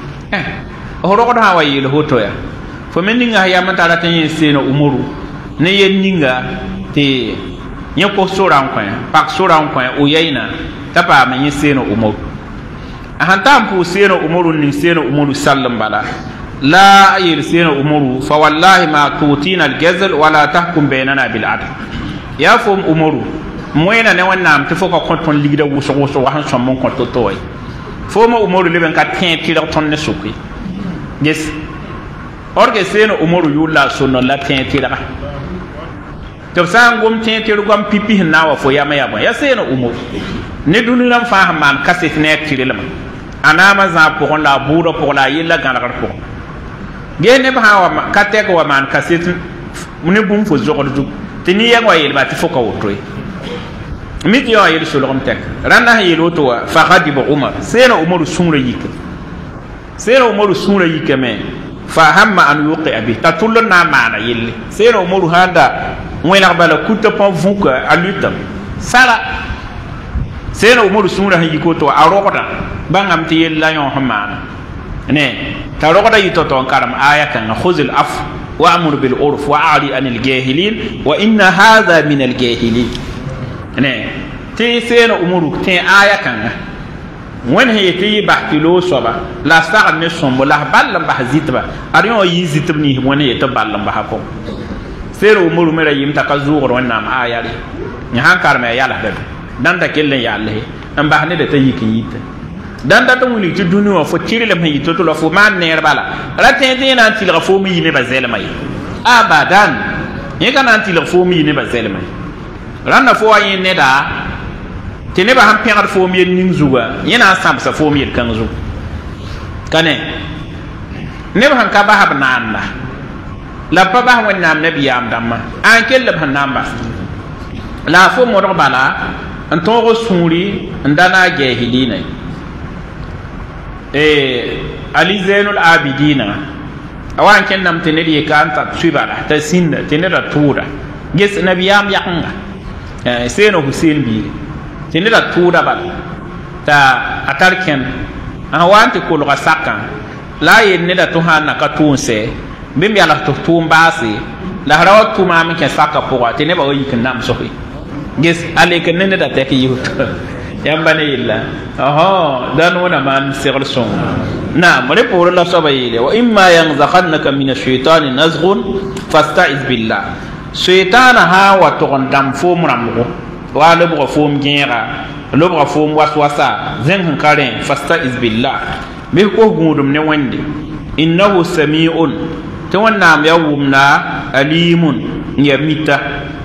أروقة هوا ويل هوتويا فمنينغا هيا من ترى تنين سين أمور ne yen ninga te nyako soran kwa pak soran kwa uyaina tapa ma yeseno umur ahantam pu seno umuru ni seno umuru sallam bala la ayir seno umuru fa wallahi ma tutina al-jazl wala tahkum bainana bil adl ya fum umuru moyena ne wannam te foko konton ligida wuso wa han sommon kon to toy foma umuru leben ka tin tira ton ne sukui yes orge seno umuru yulla sunno la tin tira to san gom tin tira gom pipi na wa fo yama yabo ya seno umuru ne duniram fa man kaset ne tira lama anama za pour la bourre pour la yilla ganar pour gene ba wa katek wa man kaset ne bum fo zogor du tini ya wa yel ba ti foka wotoy mit yo yel sulom tek randa yel woto wa fa khadib umar seno umar sunra yike seno umar sunra yike me fa hamma an yuqi abi tatul na mana yel seno umar handa wela bala kutta pa vuka aluta sala seno umar sunra yiko to arokota bangam ti yel la yon hamana ne tarokota yito to karam aya kan khuzul af وأمر بالعرف وأعرض عن الجاهلين وإن هذا من الجاهلين نه تي سين أمور تي آية كان وين هي تي بحكيلو صبا لا ساعة نسوم ولا بالله بحزيتبا أريون يزيتبني وين هي تبالله بحكم سين أمور مرا يمتكزور وين نام آية لي نهان كارم ياله ده دان تكلم ياله أم بحني ده تيجي dan da tawuli ti dunu wa fo tiri le mai to la fo man ner bala la tente na ti la fo mi ne bazel mai abadan ye kana ti la fo mi ne bazel mai ran na fo ayi ne da ti ne ba han pengar fo mi nin zuwa yana sam sa fo mi kan zu kane ne ba han ka ba hab nan la pa ba wan nam nabiyam damma an kel la ban namba la fo mo do bala an to go suri ndana jahilina Ali Zainul Abidina awan ken nam tenedi kan ta subara ta sinda teneda tuda ges nabiyam yakanga seno Hussein bi teneda tuda ba ta atarken awan te ko lo sakan la yen ne da to han na ka tunse bim ya la to tumbasi la rawa tuma mi ke saka poa te ne ba yi kan nam so ges ale kan ne da te ki yut yamba ne illa dan wana man sirr son na mare pour la sabayile wa imma yanzaghannaka min ash-shaytani nazghun fasta'iz billah shaytana ha wa to dam fo muramgo wa le bo fo mgira le bo fo waswasa zen han karen fasta'iz billah bi ko gudum ne wande innahu sami'un to wannan ya wumna alimun ya mita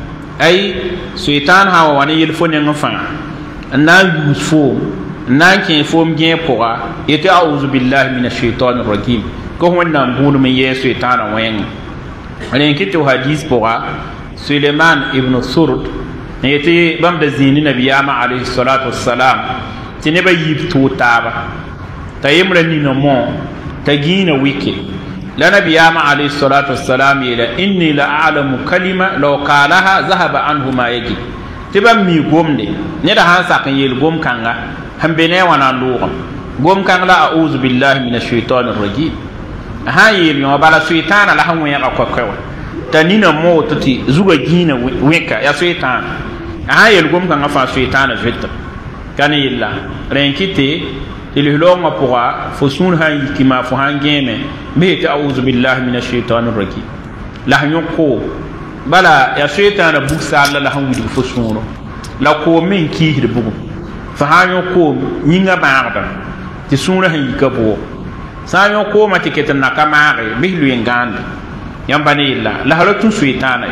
ay shaytan ha wa wani yelfo ne ngfa na yusfo na ke fom gen pora yete a'udhu billahi minash shaitanir rajim ko wannan gudum ye shaytan wen alen kitu hadis pora Suleiman ibn Surd yete bam da zini nabiyama alayhi salatu wassalam tine ba yib to taba tayimra ni no mo tagina wiki la nabiyama alayhi salatu wassalam ila inni la a'lamu kalima law qalaha zahaba anhu ma yaji tibam mi gomde ne da hansa kan yel gom kanga hambe ne wana ndugum gom kanga la a'udhu billahi minash shaitanir rajim ha yel yo bala shaytana la hanwe ya kwakwa tanina mo tuti zuga gina weka ya shaytan ha yel gom kanga fa shaytana jetta kan yilla renkite ilhilonga pourra fo sun ha yikima fo hangeme be ta a'udhu billahi minash shaitanir rajim la nyoko bala ya shaytana buksa la hanwidi fo suno la ko min ki hirbugo fa hanyo ko nyinga baarda ti sunra han yikabo sanyo ko matiketa nakamare bihlu nganda yamba ne illa la halatu shaytana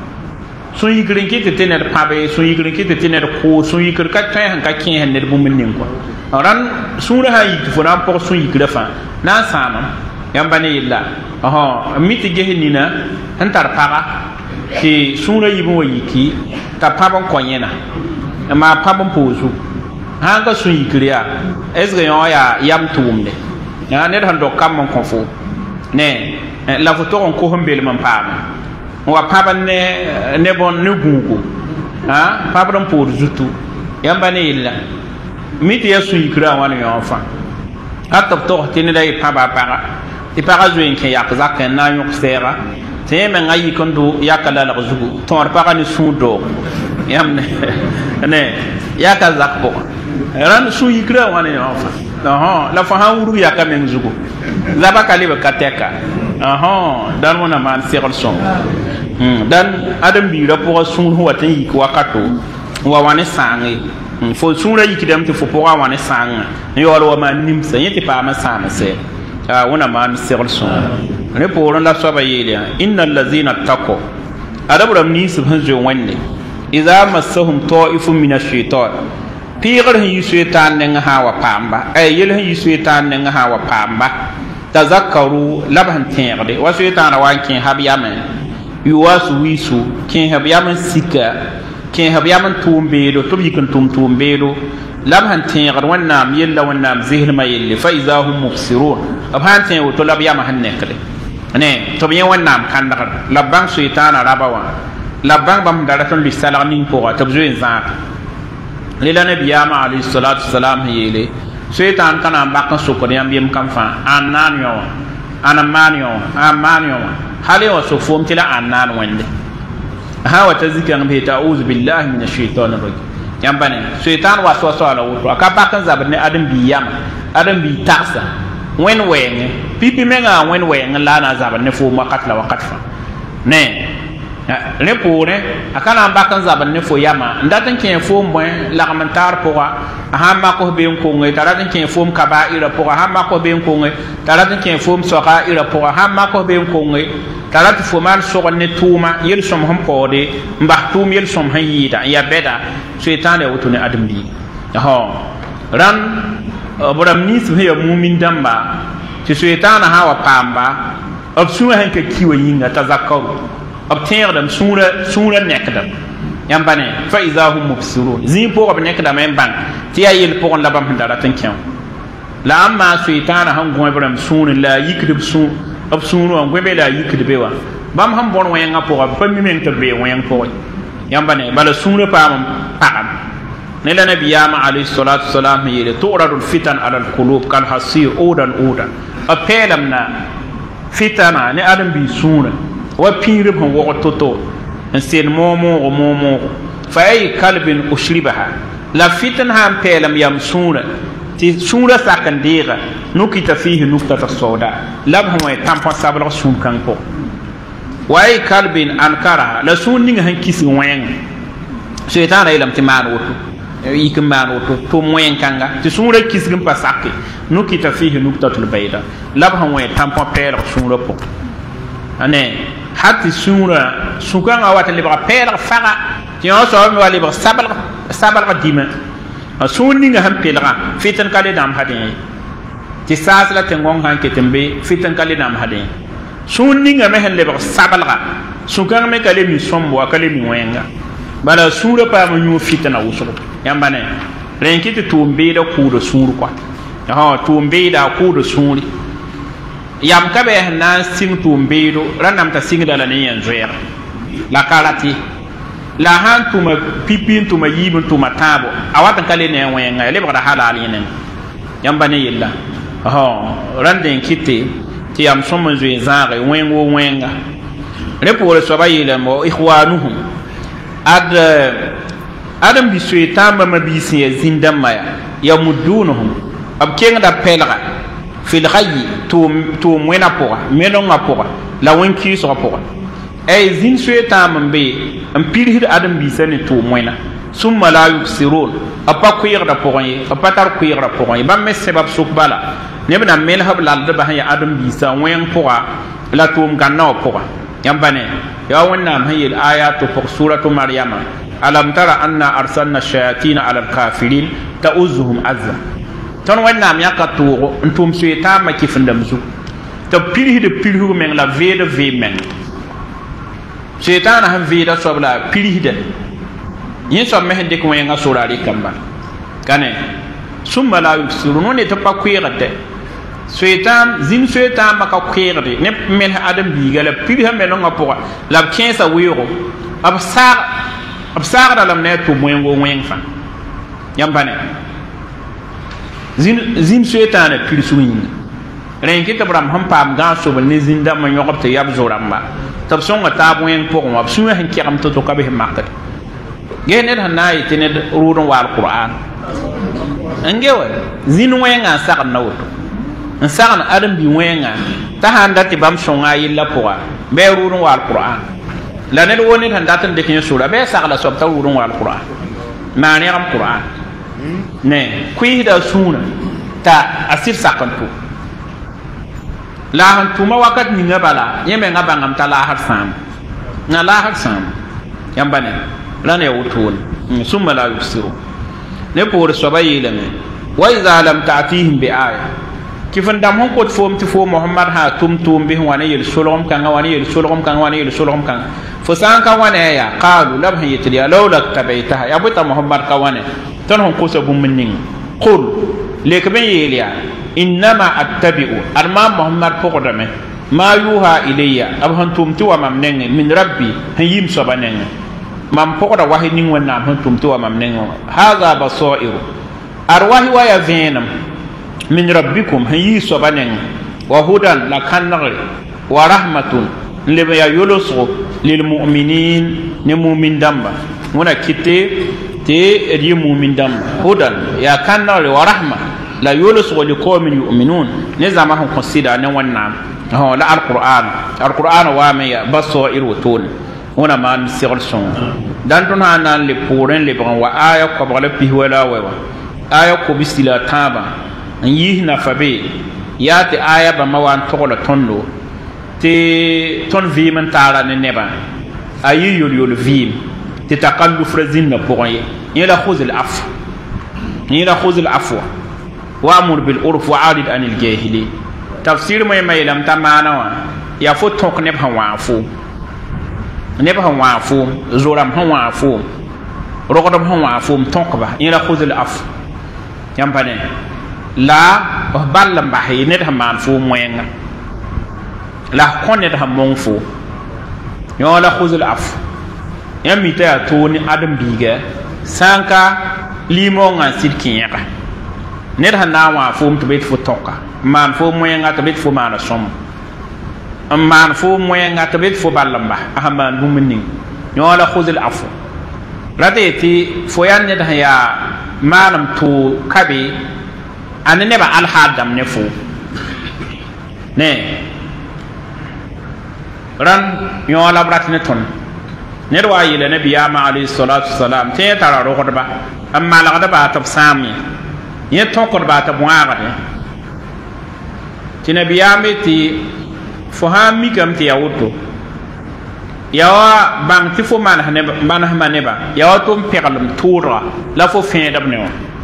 sun yigrin kite tener pabe sun yigrin kite tener ko sun yigir ka tay han ka kin han der bumin nin ko ran sunra han yikfo ran por sun yigra fa na sama yamba ne illa miti gehinina han tar paga ti sunra yibo wayiki ta pabon konyena ma pabon pozu hanga sun yikriya esga yo ya yam tumde ya ne han do kam mon konfo ne la photo on ko hombel man pam wa paban ne bon ne gungu pabon pozu tu yamba ne illa miti ya sun yikra wan yo fa hatta to tin dai paba para ti para zoin ke yak zaken na yok sera te men ayi kondo yakala la zugu tor para ni sudo yam ne yaka zakbo ran su yikra wan yo fa la fa hawru yaka men zugu zaba kaliba kateka dan wona man sirr son dan adam bi rapport sun huwa tan yik wakato wa wani sangi fo sunra yikidam te fo poa wani sanga yo wa man nimsa yete pa ma sama se wona man sirr son ne pour la soba yele innal ladzina taqaw adabram ni subhan jo wande idza massahum ta'ifun minash shaitan pigar hin shaitan ne hawa pamba ay yel hin shaitan ne hawa pamba tazakkaru labhan tiyade wa shaitan wa kin habiyama yuwasu wisu kin habiyama sika kin habiyama tumbedo to bikin tumbedo labhan tiyade wannan yella wannan zihma yelle fa idza hum mubsirun abhan tiyu to labiyama hannekale ne to bien wannan kandar labban shaitan rabawa labban bam daraton lisalag ning pour tabjoin zat lila nabiyama alayhi salatu wassalam yele shaitan kana bakkan sokori am biem kam fa annanyo amanyo hale wa sofom tila annan wande hawa tazikan bi ta'uz billahi minash shaitanir rajim yambane shaitan waswaso ala wuto aka bakkan zabne adam bi taksa wen wenge pipi menga wen wenge la na zabne fo makat la wakat fa ne le pore akana bakan zaban ne fo yama ndatan ken fo mo la commentaire pour ha ma ko be ko ngai taratan ken fo kaba'ira pour ha ma ko be ko ngai taratan ken fo saqa'ira pour ha ma ko be ko ngai tarat fo man so ne tuma yel som ham pode mbahtum yel som hayida ya beda shaytan e wutune adam bi ran boram ni su he mu'min damba ci shaytan ha wa pamba ab suwa hanka kiwa yinga tazakkaru obtenir dem sura nekdam yambane fa idha hum mubsirun zi pour nekdam en bang ti ayel pour labam ndara tan kyan la amma shaytana han gon ibrahim sun la yikdib sun ob sunu on gwebe la yikdib wa bam han bon wenga pour pa mi men to be wen pour yambane bala sunu pam pam ne la nabiyama alayhi salatu wassalam yele turadul fitan ala al qulub kal hasir udan a pelam na fitana ne adam bi sura wa pinrib hon wo toto en sen momo fa ay kalbin ushribaha la fitan ham pelam yam sura ti sura sakandira nukita fihi nuktata soda lab hon way tampon sabla sun kan ko wa ay kalbin ankara la sunning han kisi wen shaytan ay lam timan woto yikum man woto to moyen kanga ti sura kisgin pasake nukita fihi nuktatul bayda lab han way tampon pela sura po ane hati sura sukan awata libra pela faga ti on so mi wali ba sabal dima sunni nga han pela fitan kale dam hadin ti sasla tengon han ketembe fitan kale dam hadin sunni nga mehen libra sabalga sukan me kale mi sombo kale mi wenga bala sura pa mo nyu fitana wuso yambane renkiti tumbe da ku da suru kwa ha tumbe da ku da suri yam kabe na sing tumbe do ranam ta sing da la ne yanzu ya la karati la han tuma pipin tuma yibin tuma tabo awatan kale ne wenga le bada halal yenen yambane yilla ha randen kiti ti yam somo zwe zare wenga repore so bayile mo ikhwanuhum adam bi suetan ma bisi zindan maya yamudunuhum ab kenga da pelga fil ghayyi to mwena poa melon ngapoa la wenki so poa ay zin suetan mambe am pirhid adam bi sane to mwena summa la yuksirun apa kuyir da poa yi apa tar kuyir da poa yi bam mesebab sukbala nebna melhab la da ba ya adam bi sa wen poa la to ganna poa yambane ya wannan hayil ayatu fi suratu maryama alam tara anna arsalna shayatin ala alkafirin ta'uzuhum azza ton wannan ya ka to ntum sueta ma kifindam zu to pilhu men la vede ve men shaytan han veda sobla pilhide yin so me hende ko yenga sorari kamba kane summa la yusirun ne to pa kuyirate Suetan zin suetan maka kwerde ne men adam bigala pilha men nga poa la 15 wiro absar da lam ne to moyengo fa yambane zin suetan pil suin ren ki tabram ham pam ga so ne zin da man yokop te yab zoramba tab songa ta moyen po ko absu hen ki am to ka be makkat gene da nay tene rudon wal qur'an angewa zin wenga sak nawto en sagan adam bi wenga ta handa ti bam songa yilla poa be rurun wal qur'an la ne woni handa tan de kin sura be sagala sob ta rurun wal qur'an ma ne am qur'an ne kuyi da suna ta asir sakantu la han tuma wakat ni ngabala yeme ngabangam ta la har sam na la har sam yambane la ne wutun summa la yusiru ne por sobayile me wa idha lam ta'tihim bi aya kifan dam hon ko fom ti fo muhammad ha tum bi wani yel solom kan wani yel solom kan fo san kan wani ya qalu lam hayati ya lawla tabaitaha ya buta muhammad ka wani ton hon ko so bum min qul lek ben yeliya innama attabi'u arma muhammad pokodame ma yuha ilayya ab hon tum ti wa mam nenge min rabbi hayim so banenge mam pokoda wahi ning wonna hon tum ti wa mam nenge hadha basairu arwahi wa ya venam min rabbikum hayi sobanen wa hudan la kanagri wa rahmatun liba ya yulusu lil mu'minin ne mu'min damba muna kite te ri mu'min damba hudan ya kanagri wa rahma la yulusu li qaumin yu'minun ne zama hon consider ne wannan ho la alquran wa me ya baso irutun muna man sirson dan ton hanan le poren le ban wa aya ko bala pi wala wa aya ko bisila taba yi na fabe ya te aya ba mawan tola tondo te ton vimen tara ne neba ayi yol vim te takalluf razin na poye ila khuz al afwa wa amur bil urf wa arid anil jahili tafsir may lam tamana wa ya fo tok ne ba wa fu zoram ha fu rogodom ha fu tok ba ila khuz al af yampane la ballam bahi net haman fu moyenga la konet ha monfu yo la khuzul af yami ta to ni adam biga sanka limo nga sirkinya net ha na wa fu to bet fu toka man fo moyenga tabit fo mana som man fo moyenga tabit fo balamba ahman bumning nyola khuzil afu radeti fo yanne da ya manam to kabe an ne ba al hadam ne fo ne ran nyola bratne ton ne wa yile nabiyama alayhi salatu wassalam te tara ro ba amma la da ba tab sami ye ton ko ba tab waare ti nabiyame ti fo ha mi kam ti yawoto yawa bang ti fo man haneba yawa tum pegalum toura la fo fin dab ne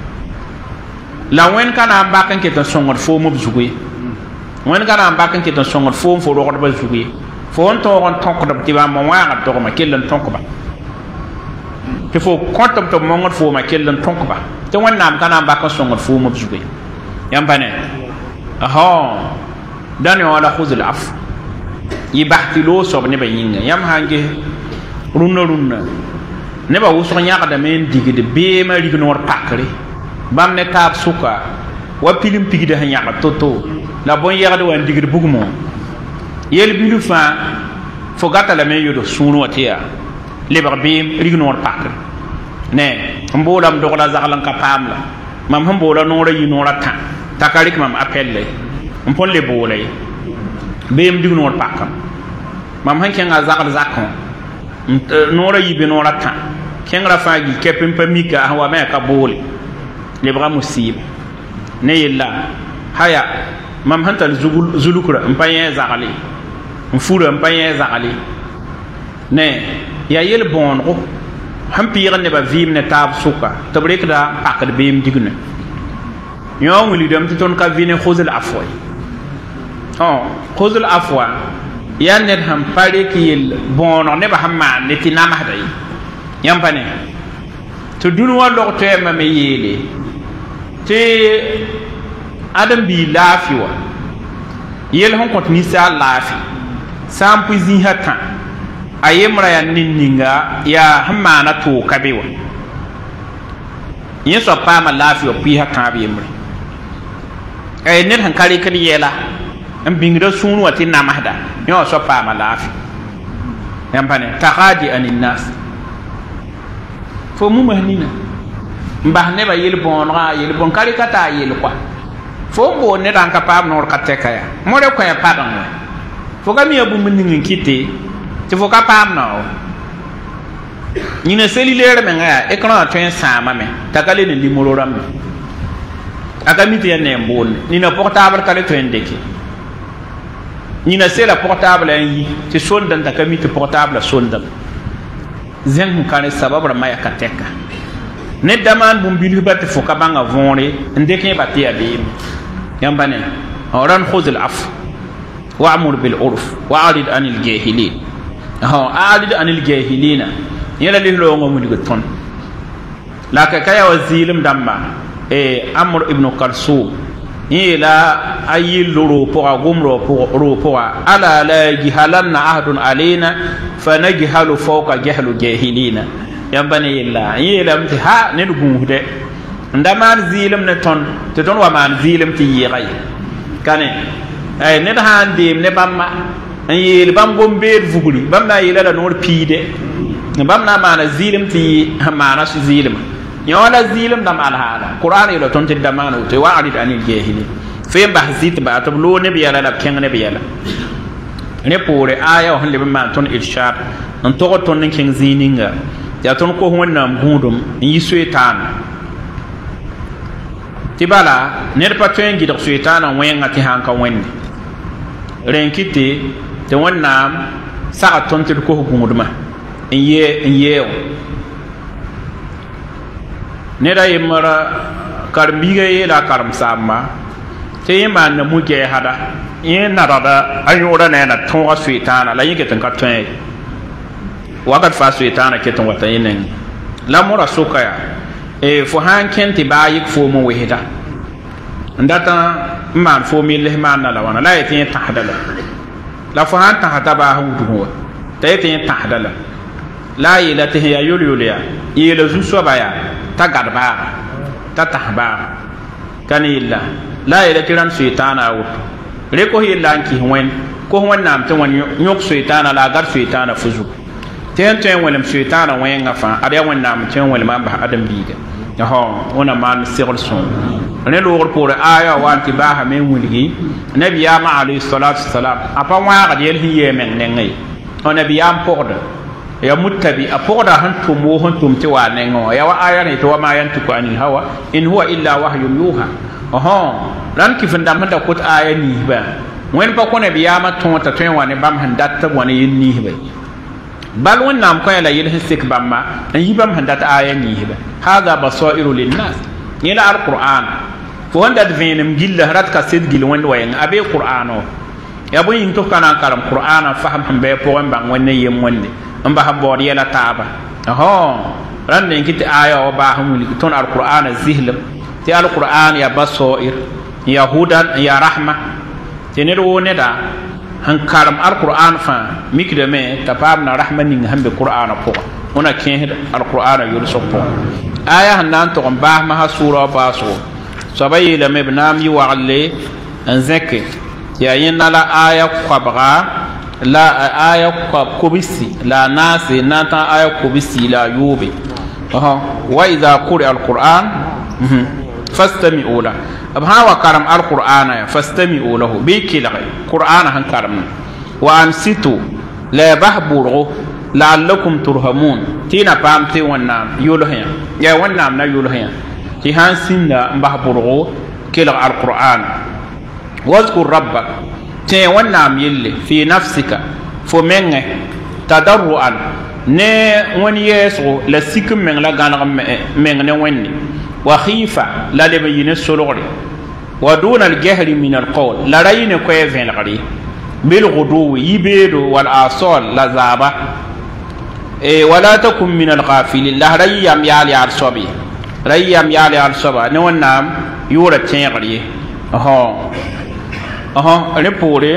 la wen kana ba kan ke ton songor fo mo bzugui wen kana ba kan ke ton songor fo ro ba bzugui fo on to on tonko dab ti ba mo waare to ma kelen tonko ba ti fo kontom to mo ngot fo ma kelen tonko ba te wen nam kana ba kan songor fo mo bzugui yambane aha dan wala khuzul af yibahti lo sob ne bayinga yam hange runna ne ba wuso nyaaka da men digide be ma rig nor pakre bam ne tab suka wa pilim pigide ha nyaaka toto la bon yagade wan digide bugumo yel bilu fa fo gata la men yodo sunu watia le ba be rig nor pakre ne mbolam dogola zakalan ka pamla mam hambola nora yi nora ta takarik mam appelle on pon le bolay bem digno wor pakam mam han kenga zakal zakon nora yibe nora ta kengra faagi kepem pamika hawa me ka boli le bra musib ne yilla haya mam han tal zulukura mpaye zakali mfura mpaye zakali ne ya yel bongo han pire ne ba vim ne tab suka tabrekda pakad bem digno yong lidam ton ka vine khuzul afwa khuzul afwa ya net ham pare ki yel bon ne ba hamma ne tinama haday yam pane to dunu wallo to ma me yele te adam bi lafiwa yel hon kont ni sa lafi sam puzi hata ayemra ya ninninga ya hamma na to kabewa yeso pa ma lafiwa pi hata bi yemra ay net han kare kare yela en bingdo sunu wati namahda yo so pa ma lafi yampane taqadi anin nas fo mu mahnina mbah ne ba yel bon kare kata yel kwa fo bo ne dan ka pam nor kateka ya mo de ko ya padan fo ga mi abu min ngin kite ti fo ka pam na o nyina selilere men ga ekran twen sama me takale ne limoro ram agamite ya ne mbon ni na portable kale twen deki ni na sela portable yi ti soldan ta kamite portable soldan zen kan sababra maya kateka ne daman bum bilu bat fo ka banga vonre ndeke batte ya be yambane oran khuzul af wa'mur bil urf wa'rid anil jahilin a'rid anil jahilina yela lihlo ngomu digo ton la ka kaya wazilim damma amr ibn qarsum ila ayil luru poa gumro poa ala la jihalanna ahdun alaina fanajhalu fawqa jahlu jahilina yambane illa mti ha ne dugude ndaman zilim ne ton te ton wa man zilim ti yiray kane ay ne handim ne bamma yel bam gombe vuguli bamna yela da nor pide bamna mana zilim ti mana su zilim yola zilim dam alhala qur'an ila ton tidda mana te wa'rid anil jahili fe bahzit ba to lo ne biya la ken ne biya la ne pore aya on le man ton irshad on to ton ne ken zininga ya ton ko wonnam gudum yi shaytan tibala ne pa ten gi do shaytan wenga ti hanka wende renkiti te wonnam sa ton ti ko guduma en ne da yimara karbiga yela karam samma te yima na muge hada yin narada ayura ne na tonga suitana la yike tan katwen wagat fa suitana ke ton wata yinen la mura sukaya fo han kenti ba yik fo mo wehida ndata man fo mi le man na la wana la yete tahdala la fo han tahta ba hudu ho te yete tahdala la yela te ya yuliya yela zu sobaya ta gadba ta tahba kanilla la ya tiran shaytana wut reko hi lanki wen ko wannam te wan yok shaytana la gar shaytana fuzu ten ten welem shaytana wen ngafa ada wannam ten welem ba adam biga ho ona man sirr son ne lor pour aya wanti ba ha men wulgi nabiyama alayhi salatu wassalam apa wa ga yel hiye men nengai o nabiyam porda ya muttabi a porda han tumo han tumti wa nengo ya wa aya ne to ma yantu anil hawa in huwa illa wahyun yuha ran kifin dam handa kot aya ni ba wen pa ko nabiyama ton ta twen wa ne bam han datta wa ne yin ni ba bal wannam ko la yel hisik bamma an yibam handat aya ni ba hada basairu linnas ila alquran fo wanda dvenem gilla rat ka sid gil wanda wayen abe qur'ano ya bo yin to kana karam qur'ana faham hambe po bang wanne yem wonde amba habbo yela taba ran ne kiti aya o ba hamuli ton alquran zihlam ti alquran ya basair ya hudan ya rahma tenero ne da han karam alquran fa mikde me tapam na rahmanin hambe qur'ana po ona ken alquran yul sopo aya hanan to ba ma sura ba so sabai la mebnam yi wa'alle an zakke ya yinna la aya qabra la aya kubisi la nasi nata aya kubisi la yubi wa idha quri'a alquran fastami'u la abha wa karam alqur'ana fastami'u lahu bi kila qur'ana han karam wa ansitu la bahburu la'allakum turhamun tina pamti wannan yulhiya ya wannan na yulhiya ti hansinda bahburu kila alquran wazkur rabbak te wannan yille fi nafsika fo menge tadarruan ne woni yeso la sikum men la ganam men ne wonni wa khifa la de bayina solori wa duna al-jahri min al-qawl la rayne ko even qari bil ghudu yibedo wal asal la zaba wala takum min al-ghafilin la rayyam yali al-sabi rayyam yali al-saba ne wonnam yura tengri repore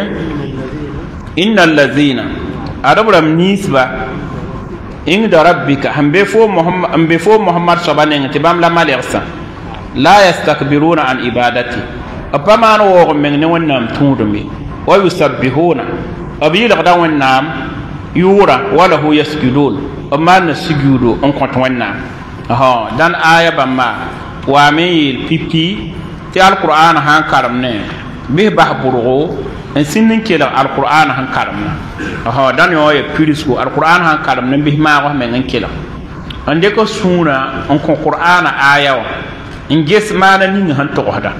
innal ladhina adabram nisba inda rabbika hambe fo muhammad sabane ngati bam la malersa la yastakbiruna an ibadati apamano wo men ne wonnam tundumi wa yusabbihuna abila qada wonnam yura wala hu yasjudun amman sujudu on kont wonnam dan aya bamma wa me pipi ti alquran han karamne bi bahburu en sinin kela alquran han karamna dan yo ye purisco alquran han karamne bi ma wa men kela ande ko suna on ko qur'an aya in ges mana ni han to hoda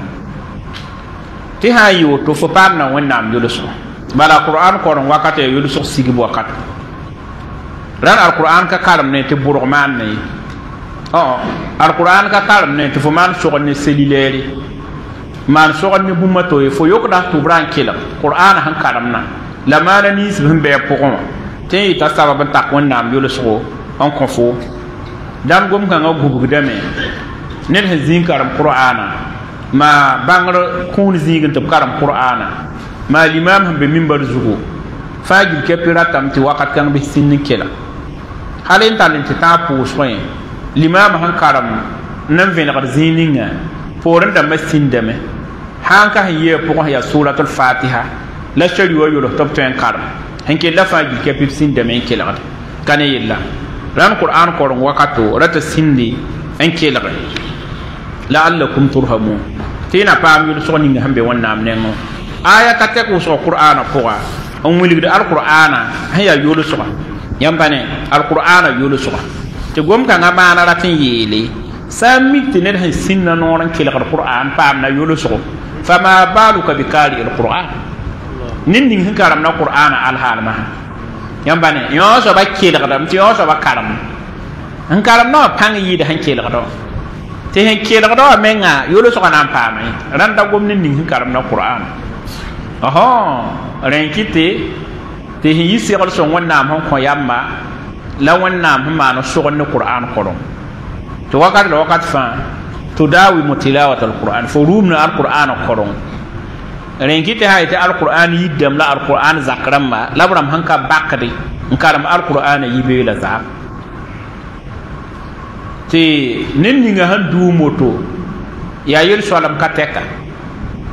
ti hayo to fo pamna wonnam yuluso bala qur'an ko ron wakate yuluso sigi bo wakat ran alquran ka karamne te burman ne alquran ka karamne te fo man so ne cellulaire man sogal ni bumma to fo yokda to bran kila qur'an han karamna la mana ni sibin be pokon te ta sababan tak wonnam yolo so on ko fo dan gom kan ga gubu dame nen he zin karam qur'ana ma bangar kun zin to karam qur'ana ma limam be minbar zugo faji ke piratam ti wakat kan be sin kila halen tan ta po soyen limam han karam nan venar zininga poran da masin dame hanka hiye pour ya suratul fatiha la shari wa yolo top ten karam hanke la faji ke pipsin dame kila kana yilla ran qur'an ko wakato rata sindi en kila la'allakum turhamun tina pam yul so ni hambe wonnam nengo aya katte ko so qur'ana poa on wuli da alqur'ana haya yulu so yambane alqur'ana yulu so te gom ka ngabana ratin yele sami tiner han sinna noran kila alqur'an pam na yulu so fama baluka bikali alqur'an ninning hin karam na qur'ana alhalma yambane yo so ba kila kadam ti yo so ba karam han karam no pang yi da han kila kadam te hen kila do menga yolo so kana pamai randa gomni ning karam na qur'an ren kite te hin yisi gal so wonna am ko yamma la wonna am ma no so ne qur'an ko don to wakat fa to dawi mutilawat alquran fo rumna alquran ko don ren kite hayte alquran yiddam la alquran zakramma labram hanka bakade karam alquran yibe la zak ti nin ninga han du moto ya yel solam kateka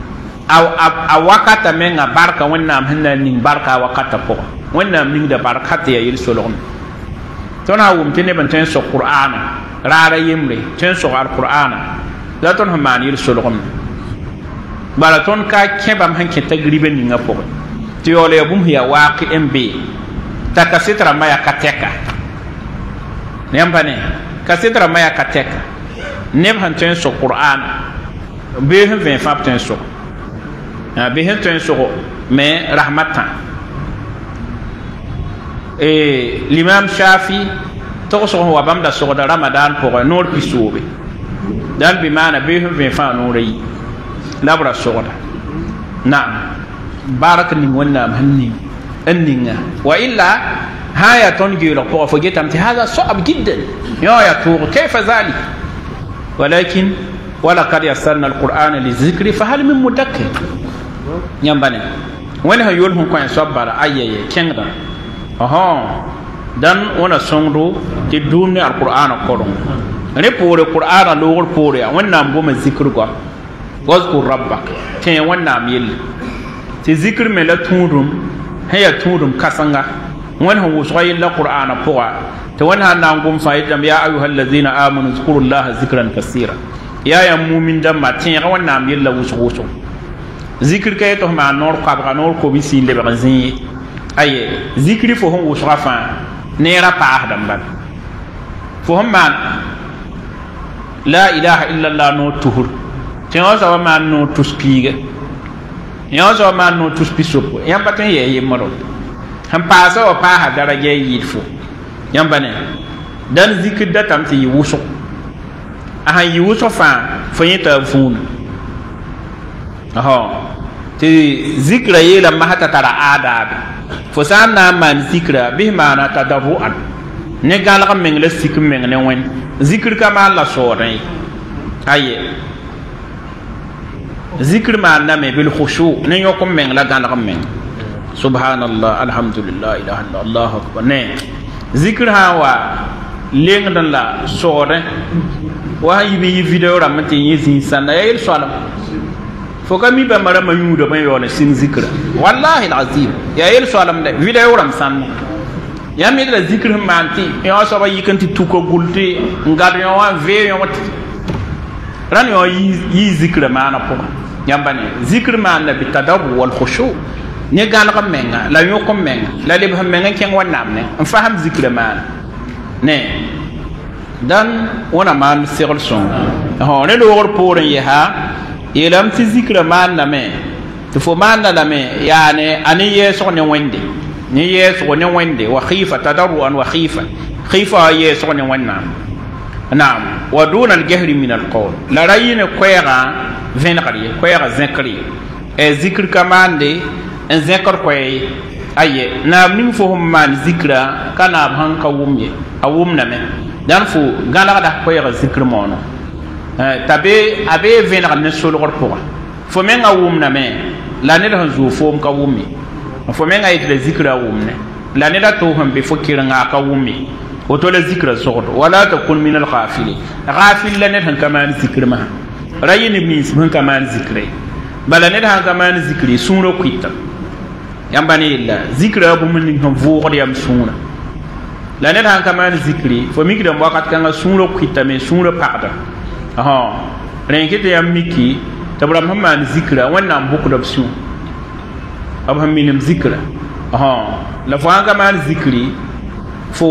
a wakata menga barka wannam hinna ning barka wakata po wannam ning da barkata ya yil solom tona wum tene ban tan so qur'ana rara yimre tan so qur'ana la ton haman yil solom bala ton ka kebam hanke tagriben ninga po ti yole bum hiya waqi mb takasitra maya kateka nembane kasitra maya kateka neb han tan so qur'ana be hen 20 fa tan so be hen tan so mais rahmatan l'imam Shafi to so wa bamda so da Ramadan pour nor pisobe dan bi mana be hen fa no ri labra so da na barak ni wonna hanni anninga wa illa haya ton gelo pour fo getam ti hada صعب جدا يا تو كيف ذلك ولكن ولقد يسرنا القرآن للذكر فهل من مدكر ينبني وين هيولهم كون صبر ايي كينغدا dan wona songdo ti dumni alquran ko don ne pore qur'an lo wor pore wonna mbo ma zikr ko wazkur rabbak te wonna mil ti zikr me la tudum haya tudum kasanga won ho soyi la qur'an poa te wonna nangum faidam ya ayyuhallazina amanu zkurullaha zikran kaseera ya mu'min dam matin wonna mil la wusu zikr kay to ma nor qabra nor ko bisi le bazin aye zikri fo hon wusrafa nera pa adam ban fo hon man la ilaha illa allah no tuhur tiyo so man no tuspiga yo so man no tuspisopo yam patin ye maro han pa so pa ha daraje yifo yam bane dan zikr datam ti wusu aha yuso fa fo yita fun ti zikra yela mahata tara adab fo sanna man zikra bi mana tadarruan ne galga meng le sik meng ne wen zikr kama la sore aye zikr ma na me bil khushu ne yokom meng la galga meng subhanallah alhamdulillah ilaha illallah allah akbar ne zikr ha wa leng dan la sore wa yibi video ramati yizin sanna yel salam فكمي بمرة ميودة ما يوانا سين ذكر والله العظيم يا إيل سوالم ده فيديو رام سان يا ميدا ذكر هم مانتي يا سبا يكنتي توكو قلتي نقدر يوان في يوان ران يوان ذكر ما أنا بقى يا بني ذكر ما أنا بالتدبر والخشوع نيجان كم منا لا يوم كم منا لا ليه هم منا كين ونامنا نفهم ذكر ما نه dan wana man sirl son ne lor pour yeha yelam ti zikra man na me to fo man na me yani ani yeso ne wende ni yeso ne wende wa khifa tadarruan wa khifa yeso ne wanna naam wa duna al jahri min al qawl la rayina koyra venqari koyra zakri e zikr kamande en zakr koy aye naam nim fo man zikra kana han ka wumye awumna me dan fu gala da koyra zikr mono tabe abe venra ne solor pour fo menga wumna me la ne da zu fo ka wummi fo menga yit zikra wumne la ne da to hambe fo kiranga ka wummi o to le zikra zord wala takun min al ghafil la ne han kaman zikr ma rayin ibn isman kaman zikre bala ne da han kaman zikri sunro kwita yambani illa zikra bu min han voor yam suna la ne da han kaman zikri fo mi kidam wakat kanga sunro kwita me sunro paqda renke yam miki tabram hamman zikra wannan buku da su abham minim zikra la fo anga man zikri fo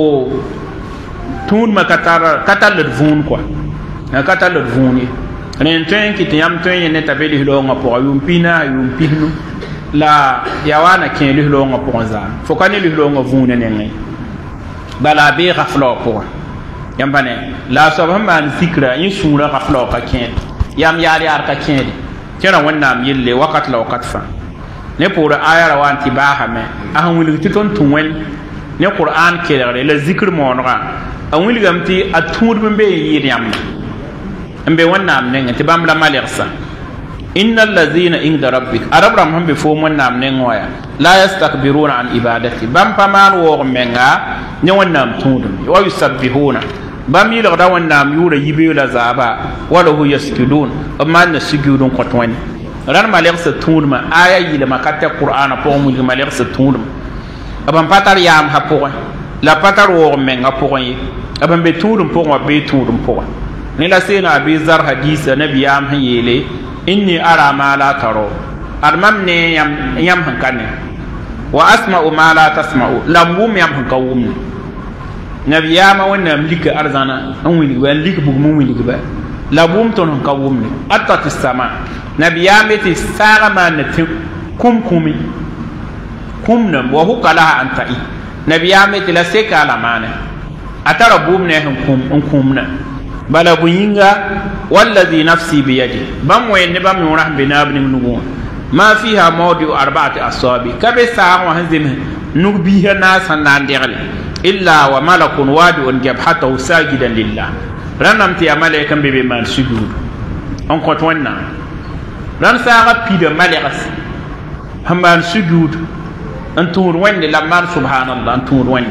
tun katal vun quoi katal vun ren ten ki yam ten ne tabeli lo nga po yum pinu la yawana ken lo nga po za fo kan lo nga vun ne ngai bala be raflo po yambane la sabam man zikra yin sura raflo ka ken yam yari ar ka ken kera wannan yille wakat la wakat fa ne pour ayara wanti ba hame ahan wili titon tunwen ne qur'an kere le zikr monra an wili gamti atur be yiri yam ambe wannan ne ngati bam la malersa innal ladhina inda rabbik arabram hambe fo wannan ne ngoya la yastakbiruna an ibadati bam paman wo menga ne wannan tudum wa yusabbihuna bam yi da wannan yura yibe la zaba wala hu yasjudun amma na sujudun qatwan ran malek se tundma aya yile makata qur'ana po mu malek se tundma aban patar yam ha po la patar wo menga po yi aban be tundum po wa be tundum po ni la sena abi zar hadith nabi yam yele inni ara ma la taro armam ne yam hankane wa asma'u ma la tasma'u lambum yam hankawum nabi yam wannan lika arzana an wili wa lika bugum wili ba labum ton hankawum ne atat sama nabi yam ti saga man kumkumi kumna wa hukala antai nabi yam ti la seka la mana atara bum ne kumna bala buyinga wallazi nafsi biyadi bam wayne bam yurah binabni nugu ma fiha mawdi arba'ati asabi kabe sa wa hazim nubiha nasan nan degle illa wa malakun wadi'un jabhatahu sajidan lillah ranam ti amalekan bebe man sujud on ko tonna ran sa rapide malekas hamban sujud antur wande lamar subhanallah antur wande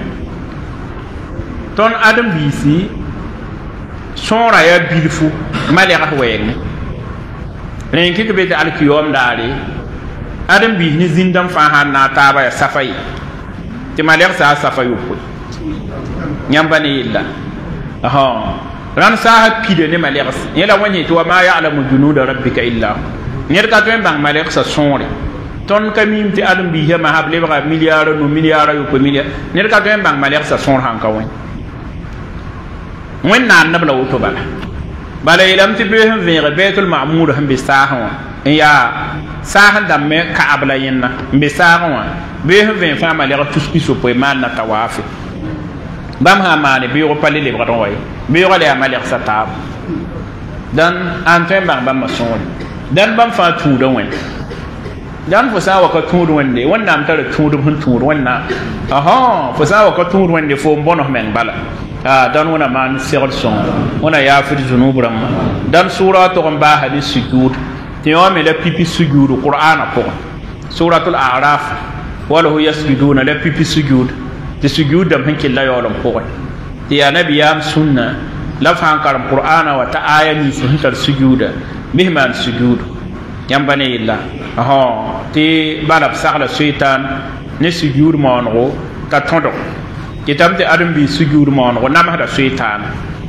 ton adam bisi sõora ya bilfu malɛgf wɛɛngẽ rẽ kɩk be tɩ alkiyoom daare adem biis ne zĩndãm fãa sãn na a taaba ya safa ye tɩ malɛg saa safa yopoe yãmba ne yella rãnd saasa pida ne malɛgs yẽla wã tɩ wa ma ya'lamu junuda rabbika illa ned ka tõe n bãng malɛgsã sõore tõnd ka miim tɩ adem biisã masab lebga miliyaara no miliyaara yopoe miliyaar ned ka tõe n bãng malɛgsã sõor sãn ka wẽ wẽnnaam neb la woto bala yeelame tɩ bee sẽn vẽege bɛɛtl mamur sẽn be saasẽ wã n yaa saas n dãmbme kaab la yẽnna n be saagẽ wã bee sẽn vẽeg fãa malɛg tuski sopoe maanna tawaafe bãmb sã n maane beoogo pa le lebgd wa ye beoogã la yaa malɛgsa taab dãn ãn tõe n bãng bãmba sõore dãn bãmb fãa tũudã wẽnd dãn fo sã n wa ka tũud wẽnde wẽnnaam tara tũudb sẽn tũud wẽnnaam fo sã n wa ka tũud wẽnde fo n bõnos meng bala dan wana man segd sõng wana yaafd zunub rãmba dan sura tog n baasa ne sujud tɩ yõ me la pipi sujud qur'ana pʋgẽ suratul araf walahu yasjuduna la pipi sujud tɩ sujud dãmb sẽn kella yaool n pʋgẽ tɩ yaa nabiyaam sũnna la fãa n karem qur'ana wa ta aya nins sẽn tar sujuda bɩs maan sujud yãmba ne yella tɩ bala b sagla soɩtãan ne sujud maanego t'a tõdg kitam te adam bi sujud mon ko nam hada shaytan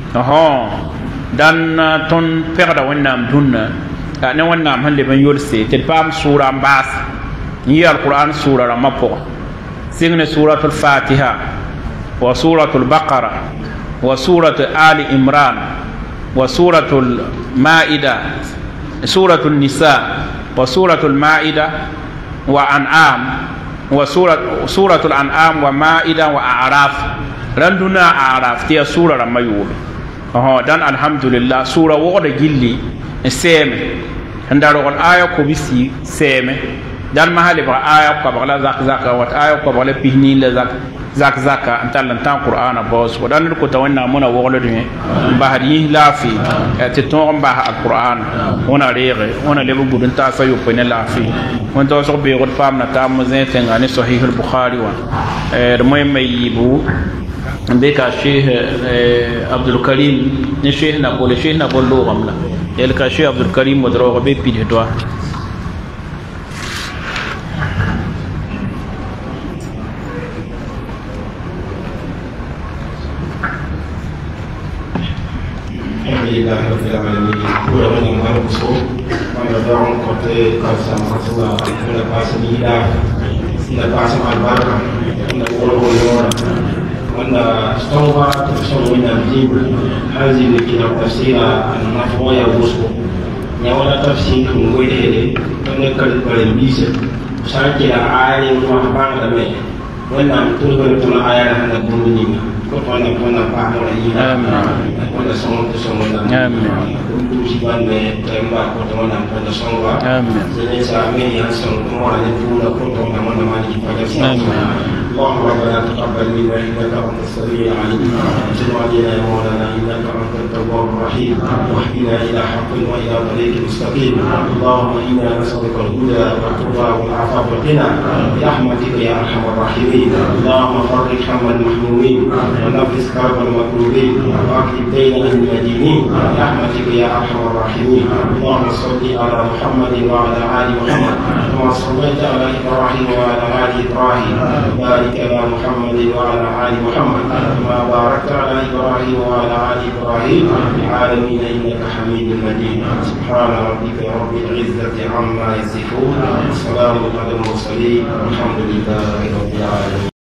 dan ton perda wonnam dunna ne wonnam hande ban yolse te pam sura mbas ni alquran sura ramapo singne suratul fatiha wa suratul baqara wa suratul ali imran wa suratul maida suratul nisa wa suratul maida wa an'am wa suratul an'am wa ma'ida wa a'raf randuna a'raf tiya sura ramayul dan alhamdulillah sura wogda gilli seme ndaro on aya ko bisi seme dan mahali ba aya ko bala zaka wat aya ko bala pihni la zaka antalan tan qur'ana bos wadan ko tawanna mona woglo de ba hadi lafi te ton ba alquran ona rege ona lebo budun ta sayo pene lafi on to so be rod pam na tam zin tenga ne sahih al-bukhari wa moy mayibu be ka sheikh abdul karim ne sheikh na bolo ramla el ka sheikh abdul karim modro be pide to Alhamdulillah rabbil alamin pura wani mara so wanda da on kote kalsa masala wanda pasani da na pasam albarka wanda wolo yora wanda stowa to so wina jibu hazi ne kina tafsira na foya busko ya wala tafsir kun goide wanda kal bisa sarki da ayi wa banga da mai wannan turbar tuna aya da gurbi ko wannan ba mu yi wanda son da amin ko shi bande temba ko wannan wanda son ba amin sai sa me ya son ko wala ne tuna ko to wannan ma ji fa da amin اللهم ربنا تقبل منا انك انت السميع العليم وتب علينا يا مولانا انك انت التواب الرحيم واهدنا الى حق والى طريق مستقيم اللهم انا نسالك الهدى والتقى والعفاف والغنى برحمتك يا ارحم الراحمين اللهم فرج هم المحمومين ونفس كرب المكروبين واكتب دين المدينين برحمتك يا ارحم الراحمين اللهم صل على محمد وعلى ال محمد كما صليت على ابراهيم وعلى ال ابراهيم وبارك على محمد وعلى ال محمد كما باركت على ابراهيم وعلى ال ابراهيم في العالمين انك حميد مجيد سبحان ربك رب العزه عما يصفون وسلام على المرسلين والحمد لله رب العالمين.